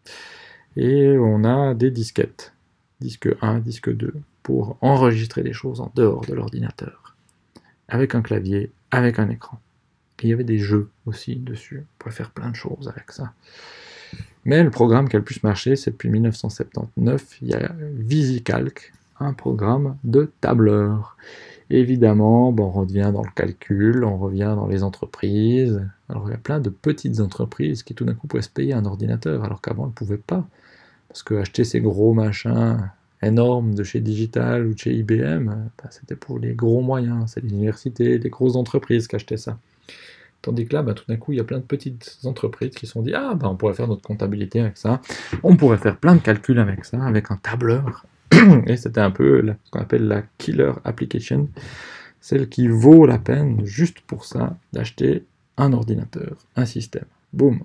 Et on a des disquettes, disque un, disque deux, pour enregistrer des choses en dehors de l'ordinateur. Avec un clavier, avec un écran. Et il y avait des jeux aussi dessus, on pouvait faire plein de choses avec ça. Mais le programme qui a le plus marché, c'est depuis mille neuf cent soixante-dix-neuf, il y a VisiCalc, un programme de tableur. Et évidemment, bon, on revient dans le calcul, on revient dans les entreprises. Alors il y a plein de petites entreprises qui tout d'un coup pouvaient se payer un ordinateur, alors qu'avant elles ne pouvaient pas. Parce que acheter ces gros machins énormes de chez Digital ou de chez I B M, bah, c'était pour les gros moyens, c'est les universités, les grosses entreprises qui achetaient ça. Tandis que là, bah, tout d'un coup, il y a plein de petites entreprises qui se sont dit « Ah, bah, on pourrait faire notre comptabilité avec ça, on pourrait faire plein de calculs avec ça, avec un tableur. » Et c'était un peu la, ce qu'on appelle la killer application, celle qui vaut la peine, juste pour ça, d'acheter un ordinateur, un système. Boum.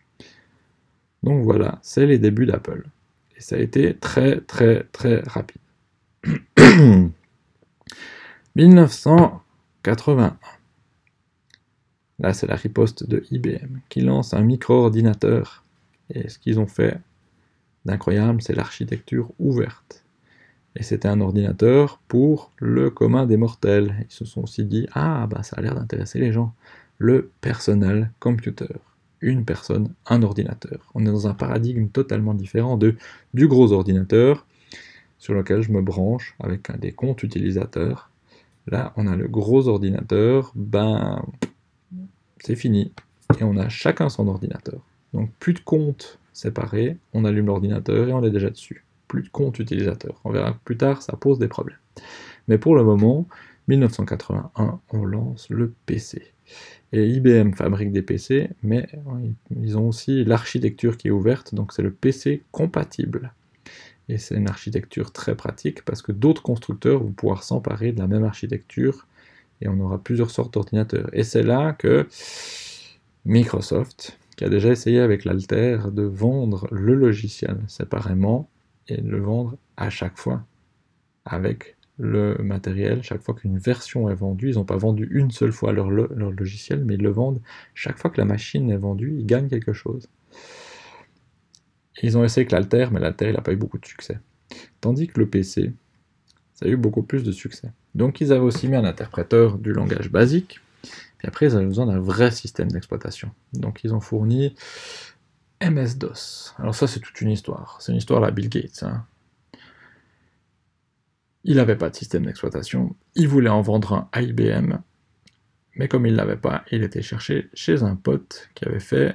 Donc voilà, c'est les débuts d'Apple. Et ça a été très, très, très rapide. mille neuf cent quatre-vingt-un. Là, c'est la riposte de I B M qui lance un micro-ordinateur. Et ce qu'ils ont fait d'incroyable, c'est l'architecture ouverte. Et c'était un ordinateur pour le commun des mortels. Ils se sont aussi dit, ah, bah ça a l'air d'intéresser les gens. Le personal computer. Une personne, un ordinateur. On est dans un paradigme totalement différent de, du gros ordinateur sur lequel je me branche avec un des comptes utilisateurs. Là, on a le gros ordinateur, ben... c'est fini, et on a chacun son ordinateur. Donc plus de comptes séparés, on allume l'ordinateur et on est déjà dessus. Plus de comptes utilisateurs. On verra que plus tard, ça pose des problèmes. Mais pour le moment, mille neuf cent quatre-vingt-un, on lance le P C. Et I B M fabrique des P C, mais ils ont aussi l'architecture qui est ouverte, donc c'est le P C compatible. Et c'est une architecture très pratique, parce que d'autres constructeurs vont pouvoir s'emparer de la même architecture, et on aura plusieurs sortes d'ordinateurs. Et c'est là que Microsoft, qui a déjà essayé avec l'Alter de vendre le logiciel séparément, et de le vendre à chaque fois, avec le matériel, chaque fois qu'une version est vendue, ils n'ont pas vendu une seule fois leur, lo leur logiciel, mais ils le vendent chaque fois que la machine est vendue, ils gagnent quelque chose. Et ils ont essayé avec l'Alter, mais l'Alter, il n'a pas eu beaucoup de succès. Tandis que le P C, ça a eu beaucoup plus de succès. Donc ils avaient aussi mis un interpréteur du langage basique, puis après ils avaient besoin d'un vrai système d'exploitation. Donc ils ont fourni M S DOS. Alors ça c'est toute une histoire, c'est une histoire à Bill Gates. Hein. Il n'avait pas de système d'exploitation, il voulait en vendre un à I B M, mais comme il ne l'avait pas, il était cherché chez un pote qui avait fait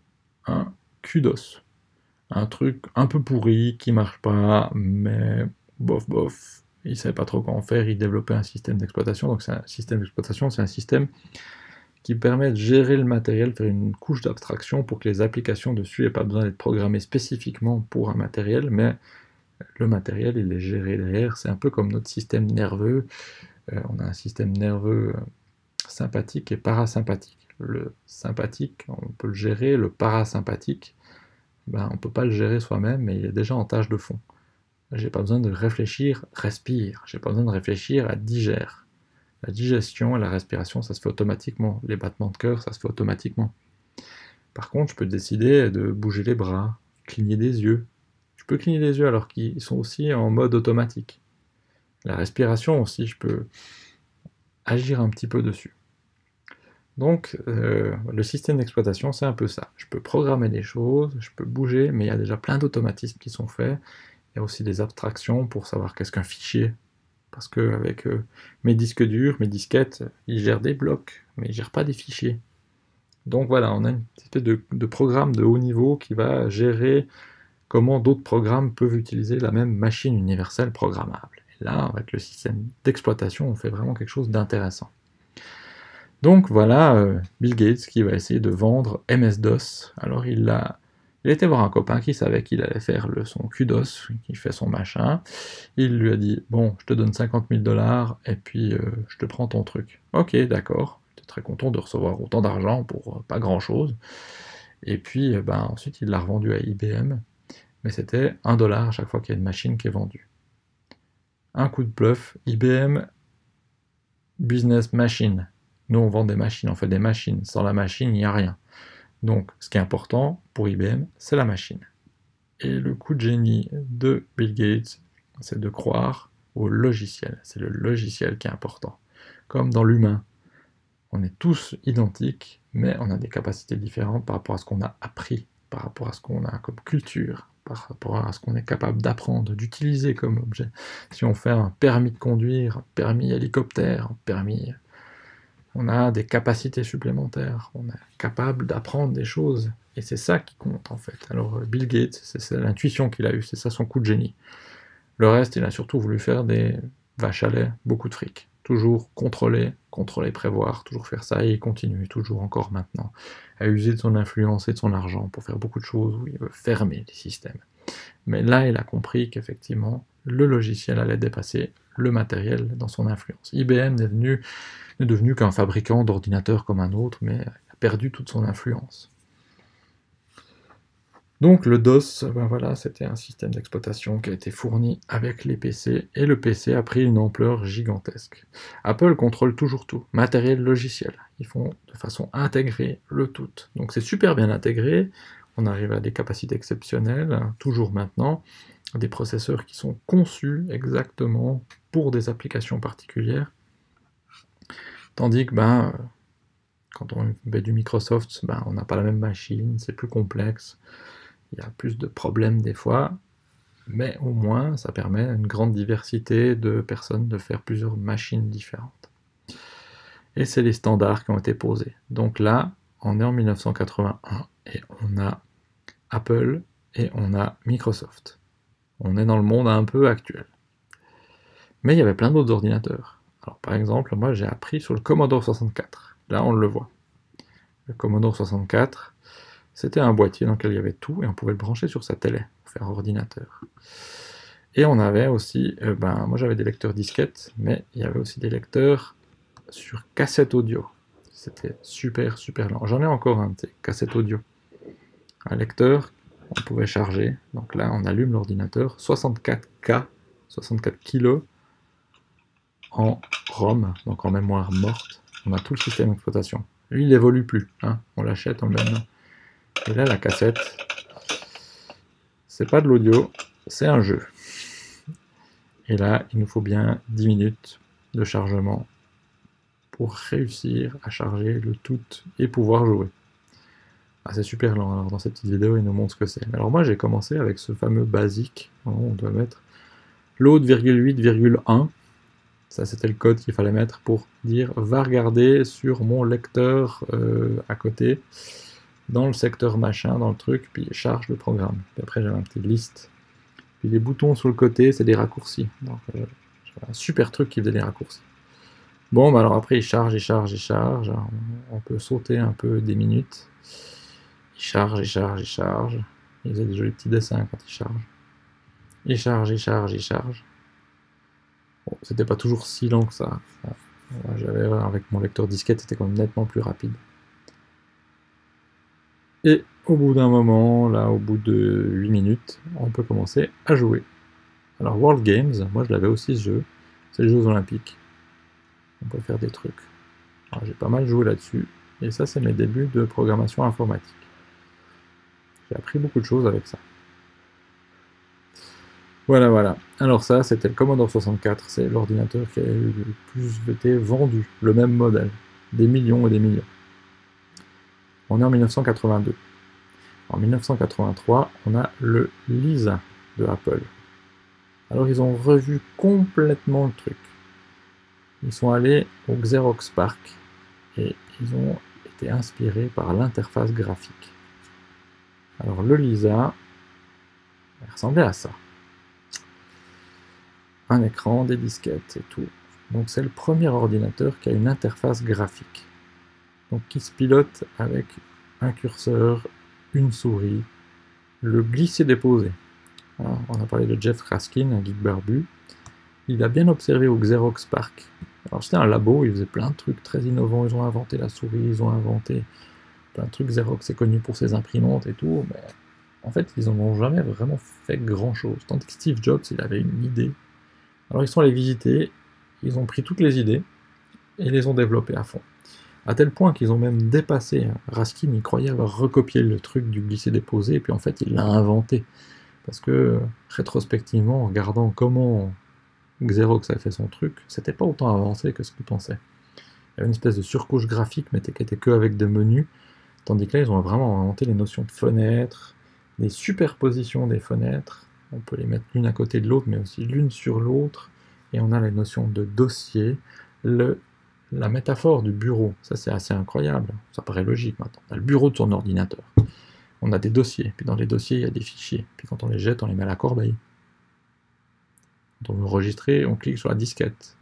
un Q DOS. Un truc un peu pourri, qui marche pas, mais bof bof, il savait pas trop quoi en faire, il développait un système d'exploitation. Donc c'est un système d'exploitation, c'est un système qui permet de gérer le matériel, faire une couche d'abstraction pour que les applications dessus n'aient pas besoin d'être programmées spécifiquement pour un matériel, mais le matériel, il est géré derrière. C'est un peu comme notre système nerveux. Euh, on a un système nerveux sympathique et parasympathique. Le sympathique, on peut le gérer. Le parasympathique, ben, on ne peut pas le gérer soi-même, mais il est déjà en tâche de fond. J'ai pas besoin de réfléchir, respire. J'ai pas besoin de réfléchir, à digère. La digestion et la respiration, ça se fait automatiquement. Les battements de cœur, ça se fait automatiquement. Par contre, je peux décider de bouger les bras, cligner des yeux. Je peux cligner les yeux alors qu'ils sont aussi en mode automatique. La respiration aussi, je peux agir un petit peu dessus. Donc, euh, le système d'exploitation, c'est un peu ça. Je peux programmer des choses, je peux bouger, mais il y a déjà plein d'automatismes qui sont faits. Il y a aussi des abstractions pour savoir qu'est-ce qu'un fichier. Parce qu'avec euh, mes disques durs, mes disquettes, ils gèrent des blocs, mais ils ne gèrent pas des fichiers. Donc voilà, on a une espèce de, de programme de haut niveau qui va gérer comment d'autres programmes peuvent utiliser la même machine universelle programmable. Et là, avec le système d'exploitation, on fait vraiment quelque chose d'intéressant. Donc voilà, euh, Bill Gates qui va essayer de vendre M S DOS. Alors il a, il était voir un copain qui savait qu'il allait faire le, son Q DOS, qui fait son machin. Il lui a dit, bon, je te donne cinquante mille dollars et puis euh, je te prends ton truc. Ok, d'accord. J'étais très content de recevoir autant d'argent pour euh, pas grand-chose. Et puis, euh, ben, ensuite, il l'a revendu à I B M. Mais c'était un dollar à chaque fois qu'il y a une machine qui est vendue. Un coup de bluff, I B M Business Machine. Nous, on vend des machines, on fait des machines. Sans la machine, il n'y a rien. Donc, ce qui est important pour I B M, c'est la machine. Et le coup de génie de Bill Gates, c'est de croire au logiciel. C'est le logiciel qui est important. Comme dans l'humain, on est tous identiques, mais on a des capacités différentes par rapport à ce qu'on a appris, par rapport à ce qu'on a comme culture, par rapport à ce qu'on est capable d'apprendre, d'utiliser comme objet. Si on fait un permis de conduire, un permis hélicoptère, un permis... On a des capacités supplémentaires, on est capable d'apprendre des choses, et c'est ça qui compte en fait. Alors Bill Gates, c'est l'intuition qu'il a eue, c'est ça son coup de génie. Le reste, il a surtout voulu faire des vaches à lait, beaucoup de fric. Toujours contrôler, contrôler, prévoir, toujours faire ça, et il continue, toujours encore maintenant, à user de son influence et de son argent pour faire beaucoup de choses où il veut fermer les systèmes. Mais là, il a compris qu'effectivement, le logiciel allait dépasser le matériel dans son influence. I B M est devenu, est devenu qu'un fabricant d'ordinateurs comme un autre, mais a perdu toute son influence. Donc le DOS, ben voilà, c'était un système d'exploitation qui a été fourni avec les P C, et le P C a pris une ampleur gigantesque. Apple contrôle toujours tout, matériel, logiciel. Ils font de façon intégrée le tout. Donc c'est super bien intégré, on arrive à des capacités exceptionnelles, toujours maintenant, des processeurs qui sont conçus exactement pour des applications particulières. Tandis que ben, quand on fait du Microsoft, ben, on n'a pas la même machine, c'est plus complexe. Il y a plus de problèmes des fois, mais au moins ça permet à une grande diversité de personnes de faire plusieurs machines différentes. Et c'est les standards qui ont été posés. Donc là, on est en mille neuf cent quatre-vingt-un et on a Apple et on a Microsoft. On est dans le monde un peu actuel. Mais il y avait plein d'autres ordinateurs. Alors par exemple, moi j'ai appris sur le Commodore soixante-quatre. Là on le voit. Le Commodore soixante-quatre, c'était un boîtier dans lequel il y avait tout, et on pouvait le brancher sur sa télé, pour faire ordinateur. Et on avait aussi, euh, ben, moi j'avais des lecteurs disquettes, mais il y avait aussi des lecteurs sur cassette audio. C'était super, super lent. J'en ai encore un de ces cassettes audio. Un lecteur, on pouvait charger, donc là on allume l'ordinateur, soixante-quatre K, soixante-quatre kilos, en ROM, donc en mémoire morte. On a tout le système d'exploitation. Lui, il n'évolue plus, hein. On l'achète, on le donne. Et là, la cassette, c'est pas de l'audio, c'est un jeu. Et là, il nous faut bien dix minutes de chargement pour réussir à charger le tout et pouvoir jouer. Ah, c'est super lent, alors dans cette petite vidéo, il nous montre ce que c'est. Alors moi, j'ai commencé avec ce fameux basique, on doit mettre l'autre virgule huit virgule un, ça c'était le code qu'il fallait mettre pour dire « va regarder sur mon lecteur euh, à côté, dans le secteur machin, dans le truc, puis charge le programme ». Puis après, j'avais un petit liste. Puis les boutons sur le côté, c'est des raccourcis. Donc, euh, j'avais un super truc qui faisait des raccourcis. Bon, bah alors après, il charge, il charge, il charge. Alors, on peut sauter un peu des minutes. Il charge, il charge, il charge. Il faisait des jolis petits dessins quand il charge. Il charge, il charge, il charge. Bon, c'était pas toujours si lent que ça. J'avais, avec mon lecteur disquette, c'était quand même nettement plus rapide. Et au bout d'un moment, là, au bout de huit minutes, on peut commencer à jouer. Alors, World Games, moi je l'avais aussi ce jeu, c'est les Jeux Olympiques. On peut faire des trucs. J'ai pas mal joué là-dessus, et ça, c'est mes débuts de programmation informatique. J'ai appris beaucoup de choses avec ça. Voilà, voilà. Alors ça, c'était le Commodore soixante-quatre, c'est l'ordinateur qui a eu le plus été vendu, le même modèle, des millions et des millions. On est en mille neuf cent quatre-vingt-deux. En mille neuf cent quatre-vingt-trois, on a le Lisa de Apple. Alors ils ont revu complètement le truc. Ils sont allés au Xerox PARC et ils ont été inspirés par l'interface graphique. Alors le Lisa, il ressemblait à ça. Un écran, des disquettes et tout. Donc c'est le premier ordinateur qui a une interface graphique. Donc qui se pilote avec un curseur, une souris, le glisser-déposer. On a parlé de Jeff Raskin, un geek barbu. Il a bien observé au Xerox PARC. Alors c'était un labo, ils faisaient plein de trucs très innovants. Ils ont inventé la souris, ils ont inventé plein de trucs. Xerox est connu pour ses imprimantes et tout, mais en fait ils n'en ont jamais vraiment fait grand chose. Tandis que Steve Jobs, il avait une idée. Alors ils sont allés visiter, ils ont pris toutes les idées et les ont développées à fond. À tel point qu'ils ont même dépassé. Raskin, il croyait avoir recopié le truc du glisser-déposer, et puis en fait il l'a inventé. Parce que, rétrospectivement, en regardant comment Xerox avait fait son truc, c'était pas autant avancé que ce qu'il pensait. Il y avait une espèce de surcouche graphique, mais qui était que avec des menus, tandis que là, ils ont vraiment inventé les notions de fenêtres, des superpositions des fenêtres, on peut les mettre l'une à côté de l'autre, mais aussi l'une sur l'autre, et on a la notion de dossier, le, la métaphore du bureau, ça c'est assez incroyable, ça paraît logique maintenant, on a le bureau de son ordinateur. On a des dossiers, puis dans les dossiers, il y a des fichiers. Puis quand on les jette, on les met à la corbeille. Quand on veut enregistrer, on clique sur la disquette.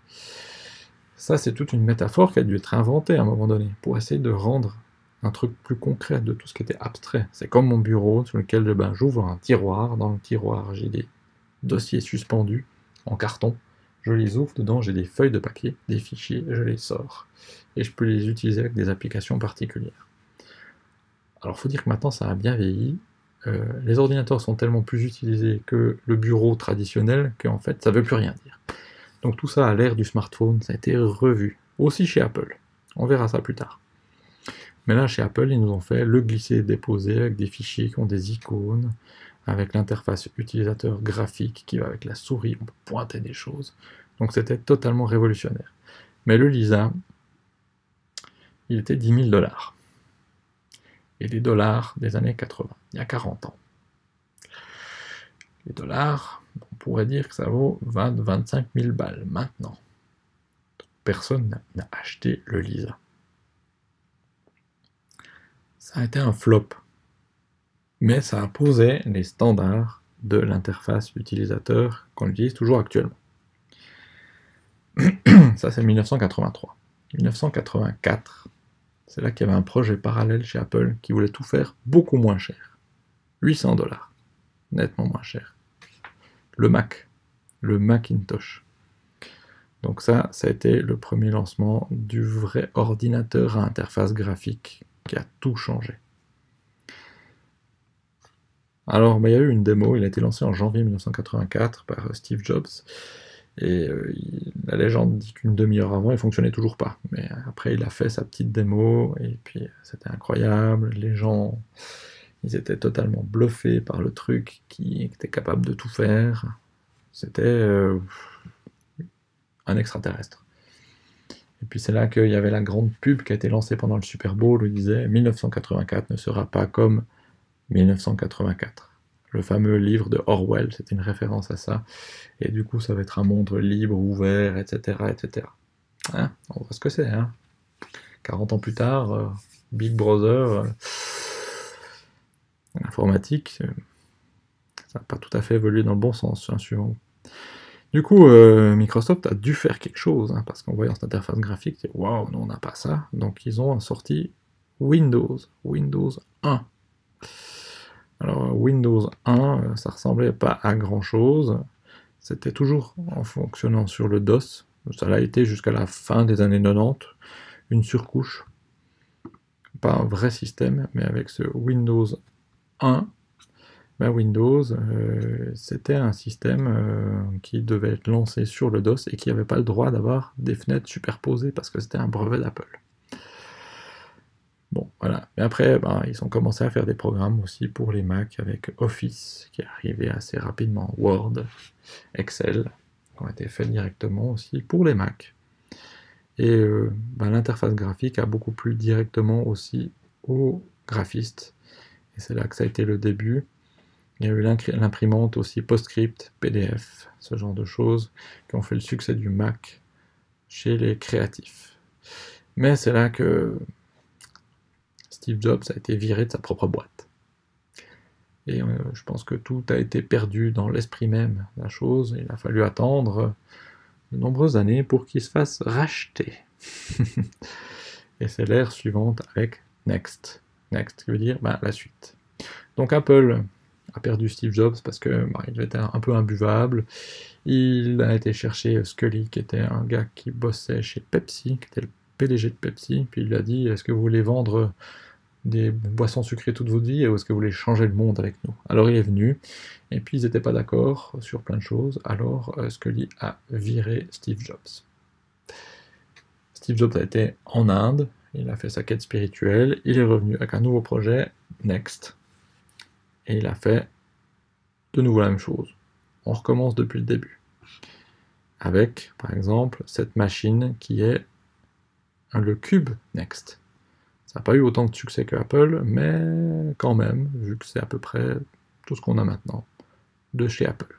Ça, c'est toute une métaphore qui a dû être inventée à un moment donné, pour essayer de rendre un truc plus concret de tout ce qui était abstrait. C'est comme mon bureau, sur lequel ben, j'ouvre un tiroir. Dans le tiroir, j'ai des dossiers suspendus en carton. Je les ouvre, dedans, j'ai des feuilles de papier, des fichiers, je les sors. Et je peux les utiliser avec des applications particulières. Alors, il faut dire que maintenant, ça a bien vieilli. Euh, les ordinateurs sont tellement plus utilisés que le bureau traditionnel qu'en fait, ça ne veut plus rien dire. Donc tout ça, à l'ère du smartphone, ça a été revu. Aussi chez Apple. On verra ça plus tard. Mais là, chez Apple, ils nous ont fait le glisser-déposer avec des fichiers qui ont des icônes, avec l'interface utilisateur graphique qui va avec la souris, on peut pointer des choses. Donc c'était totalement révolutionnaire. Mais le Lisa, il était dix mille dollars. Et les dollars des années quatre-vingts, il y a quarante ans. Les dollars, on pourrait dire que ça vaut vingt à vingt-cinq mille balles maintenant. Personne n'a acheté le Lisa. Ça a été un flop. Mais ça a posé les standards de l'interface utilisateur qu'on utilise toujours actuellement. Ça, c'est mille neuf cent quatre-vingt-trois. mille neuf cent quatre-vingt-quatre. C'est là qu'il y avait un projet parallèle chez Apple qui voulait tout faire beaucoup moins cher. huit cents dollars. Nettement moins cher. Le Mac. Le Macintosh. Donc ça, ça a été le premier lancement du vrai ordinateur à interface graphique qui a tout changé. Alors, bah, il y a eu une démo, il a été lancé en janvier mille neuf cent quatre-vingt-quatre par Steve Jobs. Et euh, il, la légende dit qu'une demi-heure avant, il fonctionnait toujours pas. Mais après, il a fait sa petite démo, et puis c'était incroyable. Les gens, ils étaient totalement bluffés par le truc qui était capable de tout faire. C'était euh, un extraterrestre. Et puis c'est là qu'il y avait la grande pub qui a été lancée pendant le Super Bowl où il disait mille neuf cent quatre-vingt-quatre ne sera pas comme mille neuf cent quatre-vingt-quatre. Le fameux livre de Orwell, c'était une référence à ça. Et du coup, ça va être un monde libre, ouvert, et cetera et cetera. Hein, on voit ce que c'est. Hein. quarante ans plus tard, euh, Big Brother, euh, l'informatique, euh, ça n'a pas tout à fait évolué dans le bon sens, hein, suivant. Du coup, euh, Microsoft a dû faire quelque chose, hein, parce qu'en voyant cette interface graphique, c'est waouh, non, on n'a pas ça. Donc ils ont sorti Windows, Windows un. Alors Windows un, ça ressemblait pas à grand chose. C'était toujours en fonctionnant sur le DOS. Ça l'a été jusqu'à la fin des années quatre-vingt-dix, une surcouche. Pas un vrai système, mais avec ce Windows un, ben Windows, euh, c'était un système euh, qui devait être lancé sur le DOS et qui n'avait pas le droit d'avoir des fenêtres superposées parce que c'était un brevet d'Apple. Bon, voilà. Mais après, ben, ils ont commencé à faire des programmes aussi pour les Mac avec Office, qui est arrivé assez rapidement, Word, Excel, qui ont été faits directement aussi pour les Mac. Et euh, ben, l'interface graphique a beaucoup plu directement aussi aux graphistes. Et c'est là que ça a été le début. Il y a eu l'imprimante aussi PostScript, P D F, ce genre de choses, qui ont fait le succès du Mac chez les créatifs. Mais c'est là que Steve Jobs a été viré de sa propre boîte. Et euh, je pense que tout a été perdu dans l'esprit même de la chose. Il a fallu attendre de nombreuses années pour qu'il se fasse racheter. Et c'est l'ère suivante avec Next. Next, qui veut dire bah, la suite. Donc Apple a perdu Steve Jobs parce que bah, il était un peu imbuvable. Il a été chercher Scully, qui était un gars qui bossait chez Pepsi, qui était le P D G de Pepsi, puis il lui a dit, est-ce que vous voulez vendre des boissons sucrées toute votre vie, ou est-ce que vous voulez changer le monde avec nous? Alors il est venu, et puis ils n'étaient pas d'accord sur plein de choses, alors euh, Scully a viré Steve Jobs. Steve Jobs a été en Inde, il a fait sa quête spirituelle, il est revenu avec un nouveau projet, Next, et il a fait de nouveau la même chose. On recommence depuis le début. Avec, par exemple, cette machine qui est le Cube Next. Ça n'a pas eu autant de succès que Apple, mais quand même, vu que c'est à peu près tout ce qu'on a maintenant de chez Apple.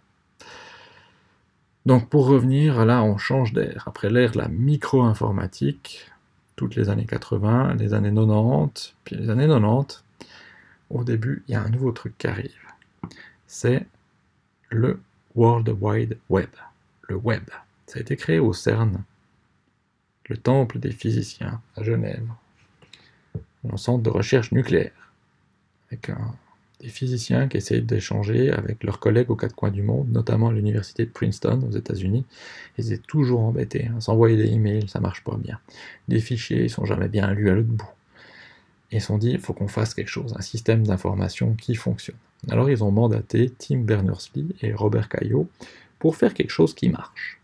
Donc pour revenir, là on change d'air. Après l'ère de la micro-informatique, toutes les années quatre-vingts, les années quatre-vingt-dix, puis les années quatre-vingt-dix, au début, il y a un nouveau truc qui arrive. C'est le World Wide Web. Le web. Ça a été créé au CERN, le temple des physiciens à Genève, un centre de recherche nucléaire, avec un, des physiciens qui essayent d'échanger avec leurs collègues aux quatre coins du monde, notamment à l'université de Princeton aux États-Unis. Ils étaient toujours embêtés, hein, s'envoyer des emails, ça marche pas bien. Des fichiers, ils sont jamais bien lus à l'autre bout. Et ils se sont dit, il faut qu'on fasse quelque chose, un système d'information qui fonctionne. Alors ils ont mandaté Tim Berners-Lee et Robert Cailliot pour faire quelque chose qui marche.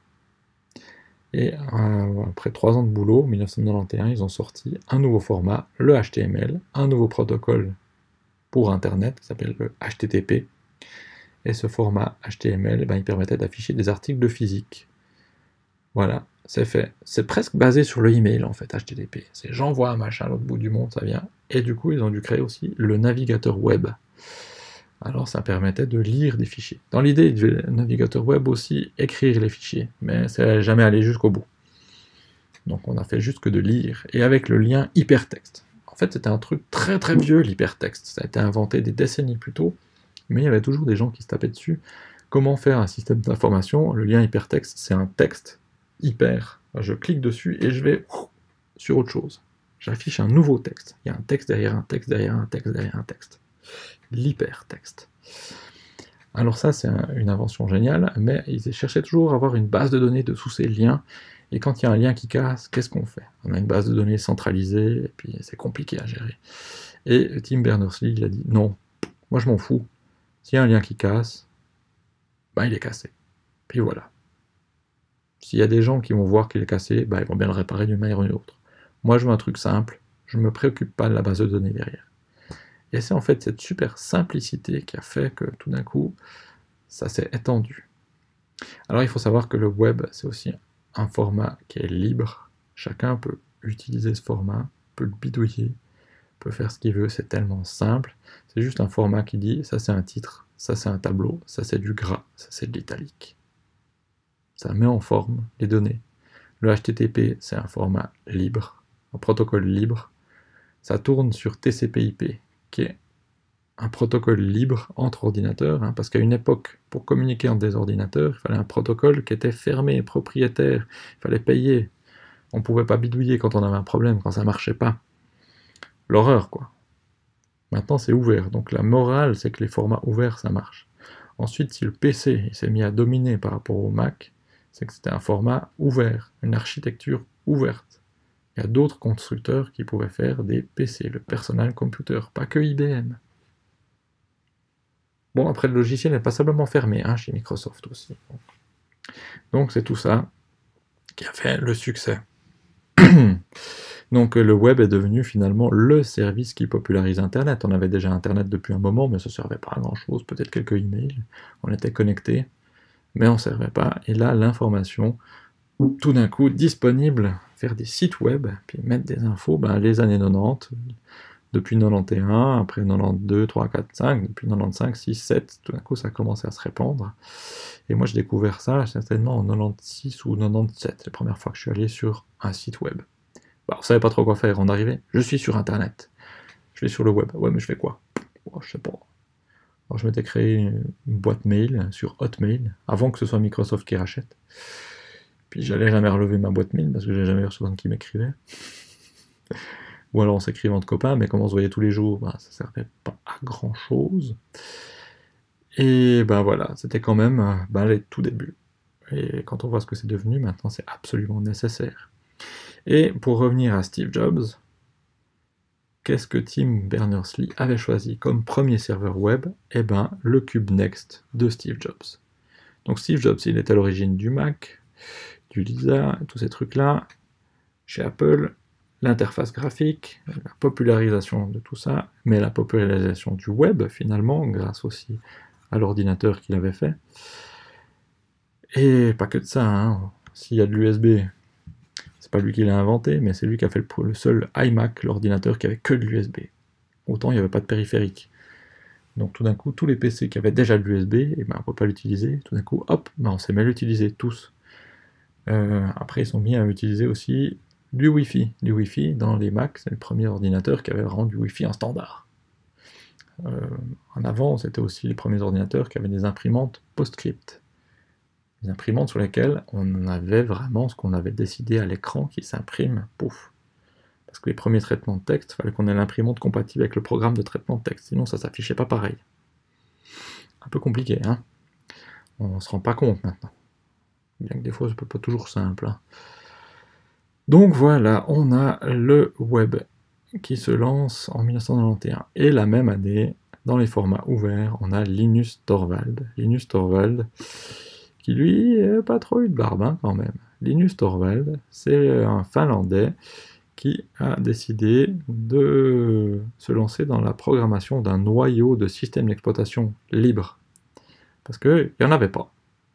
Et euh, après trois ans de boulot, en mille neuf cent quatre-vingt-onze, ils ont sorti un nouveau format, le H T M L, un nouveau protocole pour Internet qui s'appelle le H T T P. Et ce format H T M L, ben, il permettait d'afficher des articles de physique. Voilà, c'est fait. C'est presque basé sur le email en fait, H T T P. C'est j'envoie un machin à l'autre bout du monde, ça vient. Et du coup, ils ont dû créer aussi le navigateur web. Alors ça permettait de lire des fichiers. Dans l'idée, le navigateur web aussi écrire les fichiers, mais ça n'est jamais allé jusqu'au bout. Donc on a fait juste que de lire, et avec le lien hypertexte. En fait, c'était un truc très très vieux, l'hypertexte. Ça a été inventé des décennies plus tôt, mais il y avait toujours des gens qui se tapaient dessus. Comment faire un système d'information? Le lien hypertexte, c'est un texte hyper. Je clique dessus et je vais sur autre chose. J'affiche un nouveau texte. Il y a un texte derrière un texte, derrière un texte, derrière un texte. L'hypertexte. Alors ça, c'est un, une invention géniale, mais ils cherchaient toujours à avoir une base de données de tous ces liens, et quand il y a un lien qui casse, qu'est-ce qu'on fait? On a une base de données centralisée, et puis c'est compliqué à gérer. Et Tim Berners-Lee, il a dit, non, moi je m'en fous, s'il y a un lien qui casse, ben il est cassé. Puis voilà. S'il y a des gens qui vont voir qu'il est cassé, ben ils vont bien le réparer d'une manière ou d'une autre. Moi je veux un truc simple, je ne me préoccupe pas de la base de données derrière. Et c'est en fait cette super simplicité qui a fait que tout d'un coup, ça s'est étendu. Alors il faut savoir que le web, c'est aussi un format qui est libre. Chacun peut utiliser ce format, peut le bidouiller, peut faire ce qu'il veut, c'est tellement simple. C'est juste un format qui dit, ça c'est un titre, ça c'est un tableau, ça c'est du gras, ça c'est de l'italique. Ça met en forme les données. Le H T T P, c'est un format libre, un protocole libre. Ça tourne sur T C P I P, qui est un protocole libre entre ordinateurs, hein, parce qu'à une époque, pour communiquer entre des ordinateurs, il fallait un protocole qui était fermé, propriétaire, il fallait payer. On ne pouvait pas bidouiller quand on avait un problème, quand ça ne marchait pas. L'horreur, quoi. Maintenant, c'est ouvert. Donc la morale, c'est que les formats ouverts, ça marche. Ensuite, si le P C s'est mis à dominer par rapport au Mac, c'est que c'était un format ouvert, une architecture ouverte. Il y a d'autres constructeurs qui pouvaient faire des P C, le personal computer, pas que I B M. Bon, après, le logiciel n'est pas simplement fermé, hein, chez Microsoft aussi. Donc c'est tout ça qui a fait le succès. Donc le web est devenu finalement le service qui popularise Internet. On avait déjà Internet depuis un moment, mais ça ne servait pas à grand chose, peut-être quelques emails, on était connectés, mais on ne servait pas. Et là, l'information, tout d'un coup, disponible, faire des sites web, puis mettre des infos, ben, les années quatre-vingt-dix, depuis quatre-vingt-onze, après quatre-vingt-douze, trois, quatre, cinq, depuis quatre-vingt-quinze, six, sept, tout d'un coup ça a commencé à se répandre. Et moi j'ai découvert ça certainement en quatre-vingt-seize ou quatre-vingt-dix-sept, la première fois que je suis allé sur un site web. Bah, on savait pas trop quoi faire, on arrivait, je suis sur internet, je vais sur le web, ouais mais je fais quoi? Oh, je sais pas. Alors je m'étais créé une boîte mail sur Hotmail, avant que ce soit Microsoft qui rachète. Puis j'allais jamais relever ma boîte mail parce que j'ai jamais reçu de qui m'écrivait. Ou alors on s'écrivait entre copains, mais comme on se voyait tous les jours, ben, ça servait pas à grand chose. Et ben voilà, c'était quand même ben, les tout débuts. Et quand on voit ce que c'est devenu, maintenant c'est absolument nécessaire. Et pour revenir à Steve Jobs, qu'est-ce que Tim Berners-Lee avait choisi comme premier serveur web? Eh ben, le Cube Next de Steve Jobs. Donc Steve Jobs, il est à l'origine du Mac, du Lisa, tous ces trucs-là. Chez Apple, l'interface graphique, la popularisation de tout ça, mais la popularisation du web, finalement, grâce aussi à l'ordinateur qu'il avait fait. Et pas que de ça, hein. S'il y a de l'U S B, c'est pas lui qui l'a inventé, mais c'est lui qui a fait le, le seul iMac, l'ordinateur qui avait que de l'U S B. Autant il n'y avait pas de périphérique. Donc tout d'un coup, tous les P C qui avaient déjà de l'U S B, et ben, on ne peut pas l'utiliser. Tout d'un coup, hop, ben, on s'est mis à l'utiliser tous. Euh, après, ils sont mis à utiliser aussi du Wi-Fi. Du Wi-Fi dans les Mac, c'est le premier ordinateur qui avait rendu du Wi-Fi en standard. Euh, en avant, c'était aussi les premiers ordinateurs qui avaient des imprimantes PostScript. Des imprimantes sur lesquelles on avait vraiment ce qu'on avait décidé à l'écran qui s'imprime, pouf. Parce que les premiers traitements de texte, il fallait qu'on ait l'imprimante compatible avec le programme de traitement de texte, sinon ça s'affichait pas pareil. Un peu compliqué, hein. On se rend pas compte maintenant. Bien que des fois, c'est pas toujours simple. Hein. Donc voilà, on a le web qui se lance en mille neuf cent quatre-vingt-onze. Et la même année, dans les formats ouverts, on a Linus Torvald. Linus Torvald, qui lui, n'a pas trop eu de barbe hein, quand même. Linus Torvald, c'est un Finlandais qui a décidé de se lancer dans la programmation d'un noyau de système d'exploitation libre. Parce qu'il n'y en avait pas.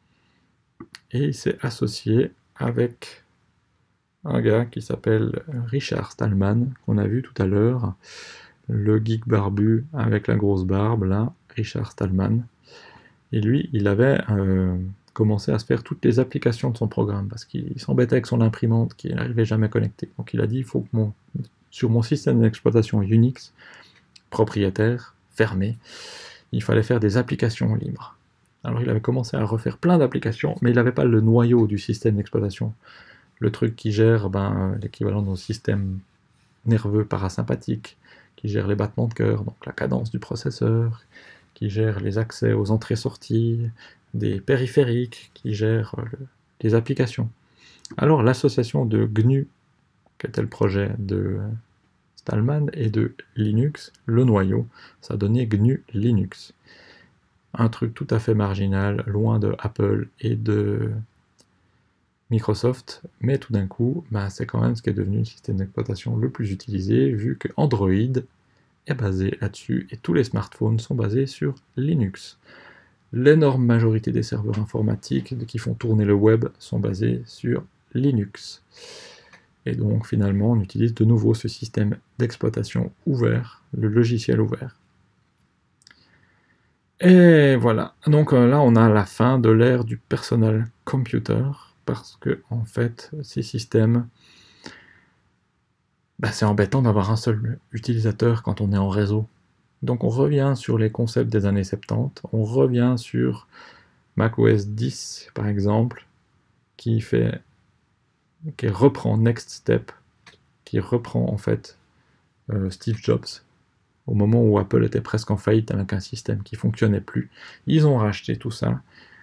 Et il s'est associé avec un gars qui s'appelle Richard Stallman, qu'on a vu tout à l'heure, le geek barbu avec la grosse barbe, là, Richard Stallman. Et lui, il avait euh, commencé à se faire toutes les applications de son programme, parce qu'il s'embêtait avec son imprimante qui n'arrivait jamais à connecter. Donc il a dit, il faut que mon, sur mon système d'exploitation Unix, propriétaire, fermé, il fallait faire des applications libres. Alors il avait commencé à refaire plein d'applications, mais il n'avait pas le noyau du système d'exploitation. Le truc qui gère ben, l'équivalent de nos systèmes nerveux parasympathiques, qui gère les battements de cœur, donc la cadence du processeur, qui gère les accès aux entrées-sorties, des périphériques, qui gère le, les applications. Alors l'association de G N U, qui était le projet de Stallman, et de Linux, le noyau, ça donnait G N U Linux. Un truc tout à fait marginal, loin de Apple et de Microsoft, mais tout d'un coup, ben, c'est quand même ce qui est devenu le système d'exploitation le plus utilisé, vu que Android est basé là-dessus, et tous les smartphones sont basés sur Linux. l'énorme majorité des serveurs informatiques qui font tourner le web sont basés sur Linux. Et donc finalement on utilise de nouveau ce système d'exploitation ouvert, le logiciel ouvert. Et voilà, donc là on a la fin de l'ère du personal computer, parce que en fait ces systèmes, bah, c'est embêtant d'avoir un seul utilisateur quand on est en réseau. Donc on revient sur les concepts des années soixante-dix, on revient sur macOS dix par exemple, qui fait, qui reprend Next Step, qui reprend en fait euh, Steve Jobs, au moment où Apple était presque en faillite avec un système qui ne fonctionnait plus. Ils ont racheté tout ça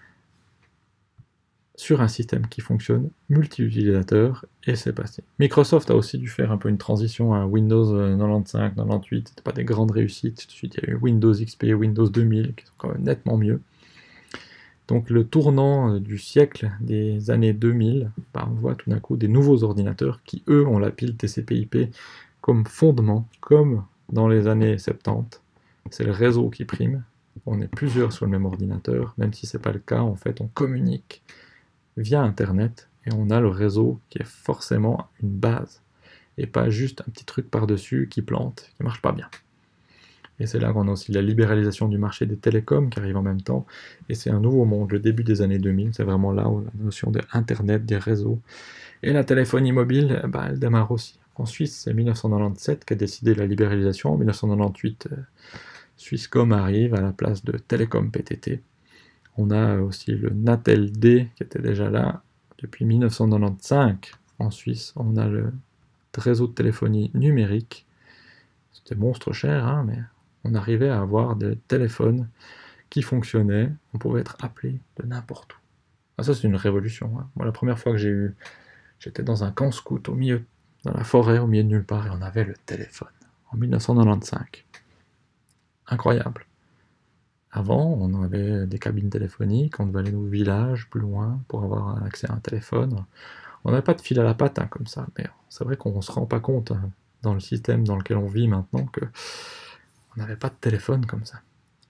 sur un système qui fonctionne, multi-utilisateur, et c'est passé. Microsoft a aussi dû faire un peu une transition à Windows quatre-vingt-quinze, quatre-vingt-huit, c'était pas des grandes réussites. Ensuite, il y a eu Windows X P, Windows deux mille, qui sont quand même nettement mieux. Donc le tournant du siècle des années deux mille, bah, on voit tout d'un coup des nouveaux ordinateurs qui, eux, ont la pile T C P I P comme fondement, comme dans les années soixante-dix. C'est le réseau qui prime. On est plusieurs sur le même ordinateur, même si c'est pas le cas, en fait, on communique via Internet, et on a le réseau qui est forcément une base, et pas juste un petit truc par-dessus qui plante, qui marche pas bien. Et c'est là qu'on a aussi la libéralisation du marché des télécoms qui arrive en même temps, et c'est un nouveau monde, le début des années deux mille, c'est vraiment là où la notion d'Internet, des réseaux, et la téléphonie mobile, bah, elle démarre aussi. En Suisse, c'est mille neuf cent quatre-vingt-dix-sept qui a décidé la libéralisation, en mille neuf cent quatre-vingt-dix-huit, euh, Swisscom arrive à la place de Télécom P T T. On a aussi le Natel D qui était déjà là depuis mille neuf cent quatre-vingt-quinze en Suisse. On a le réseau de téléphonie numérique. C'était monstre cher, hein, mais on arrivait à avoir des téléphones qui fonctionnaient. On pouvait être appelé de n'importe où. Ah, ça, c'est une révolution. Hein. Moi, la première fois que j'ai eu... J'étais dans un camp scout au milieu, dans la forêt, au milieu de nulle part, et on avait le téléphone. En mille neuf cent quatre-vingt-quinze. Incroyable. Avant, on avait des cabines téléphoniques, on devait aller au village, plus loin, pour avoir accès à un téléphone. On n'avait pas de fil à la patte, hein, comme ça, mais c'est vrai qu'on ne se rend pas compte, hein, dans le système dans lequel on vit maintenant, que on n'avait pas de téléphone comme ça.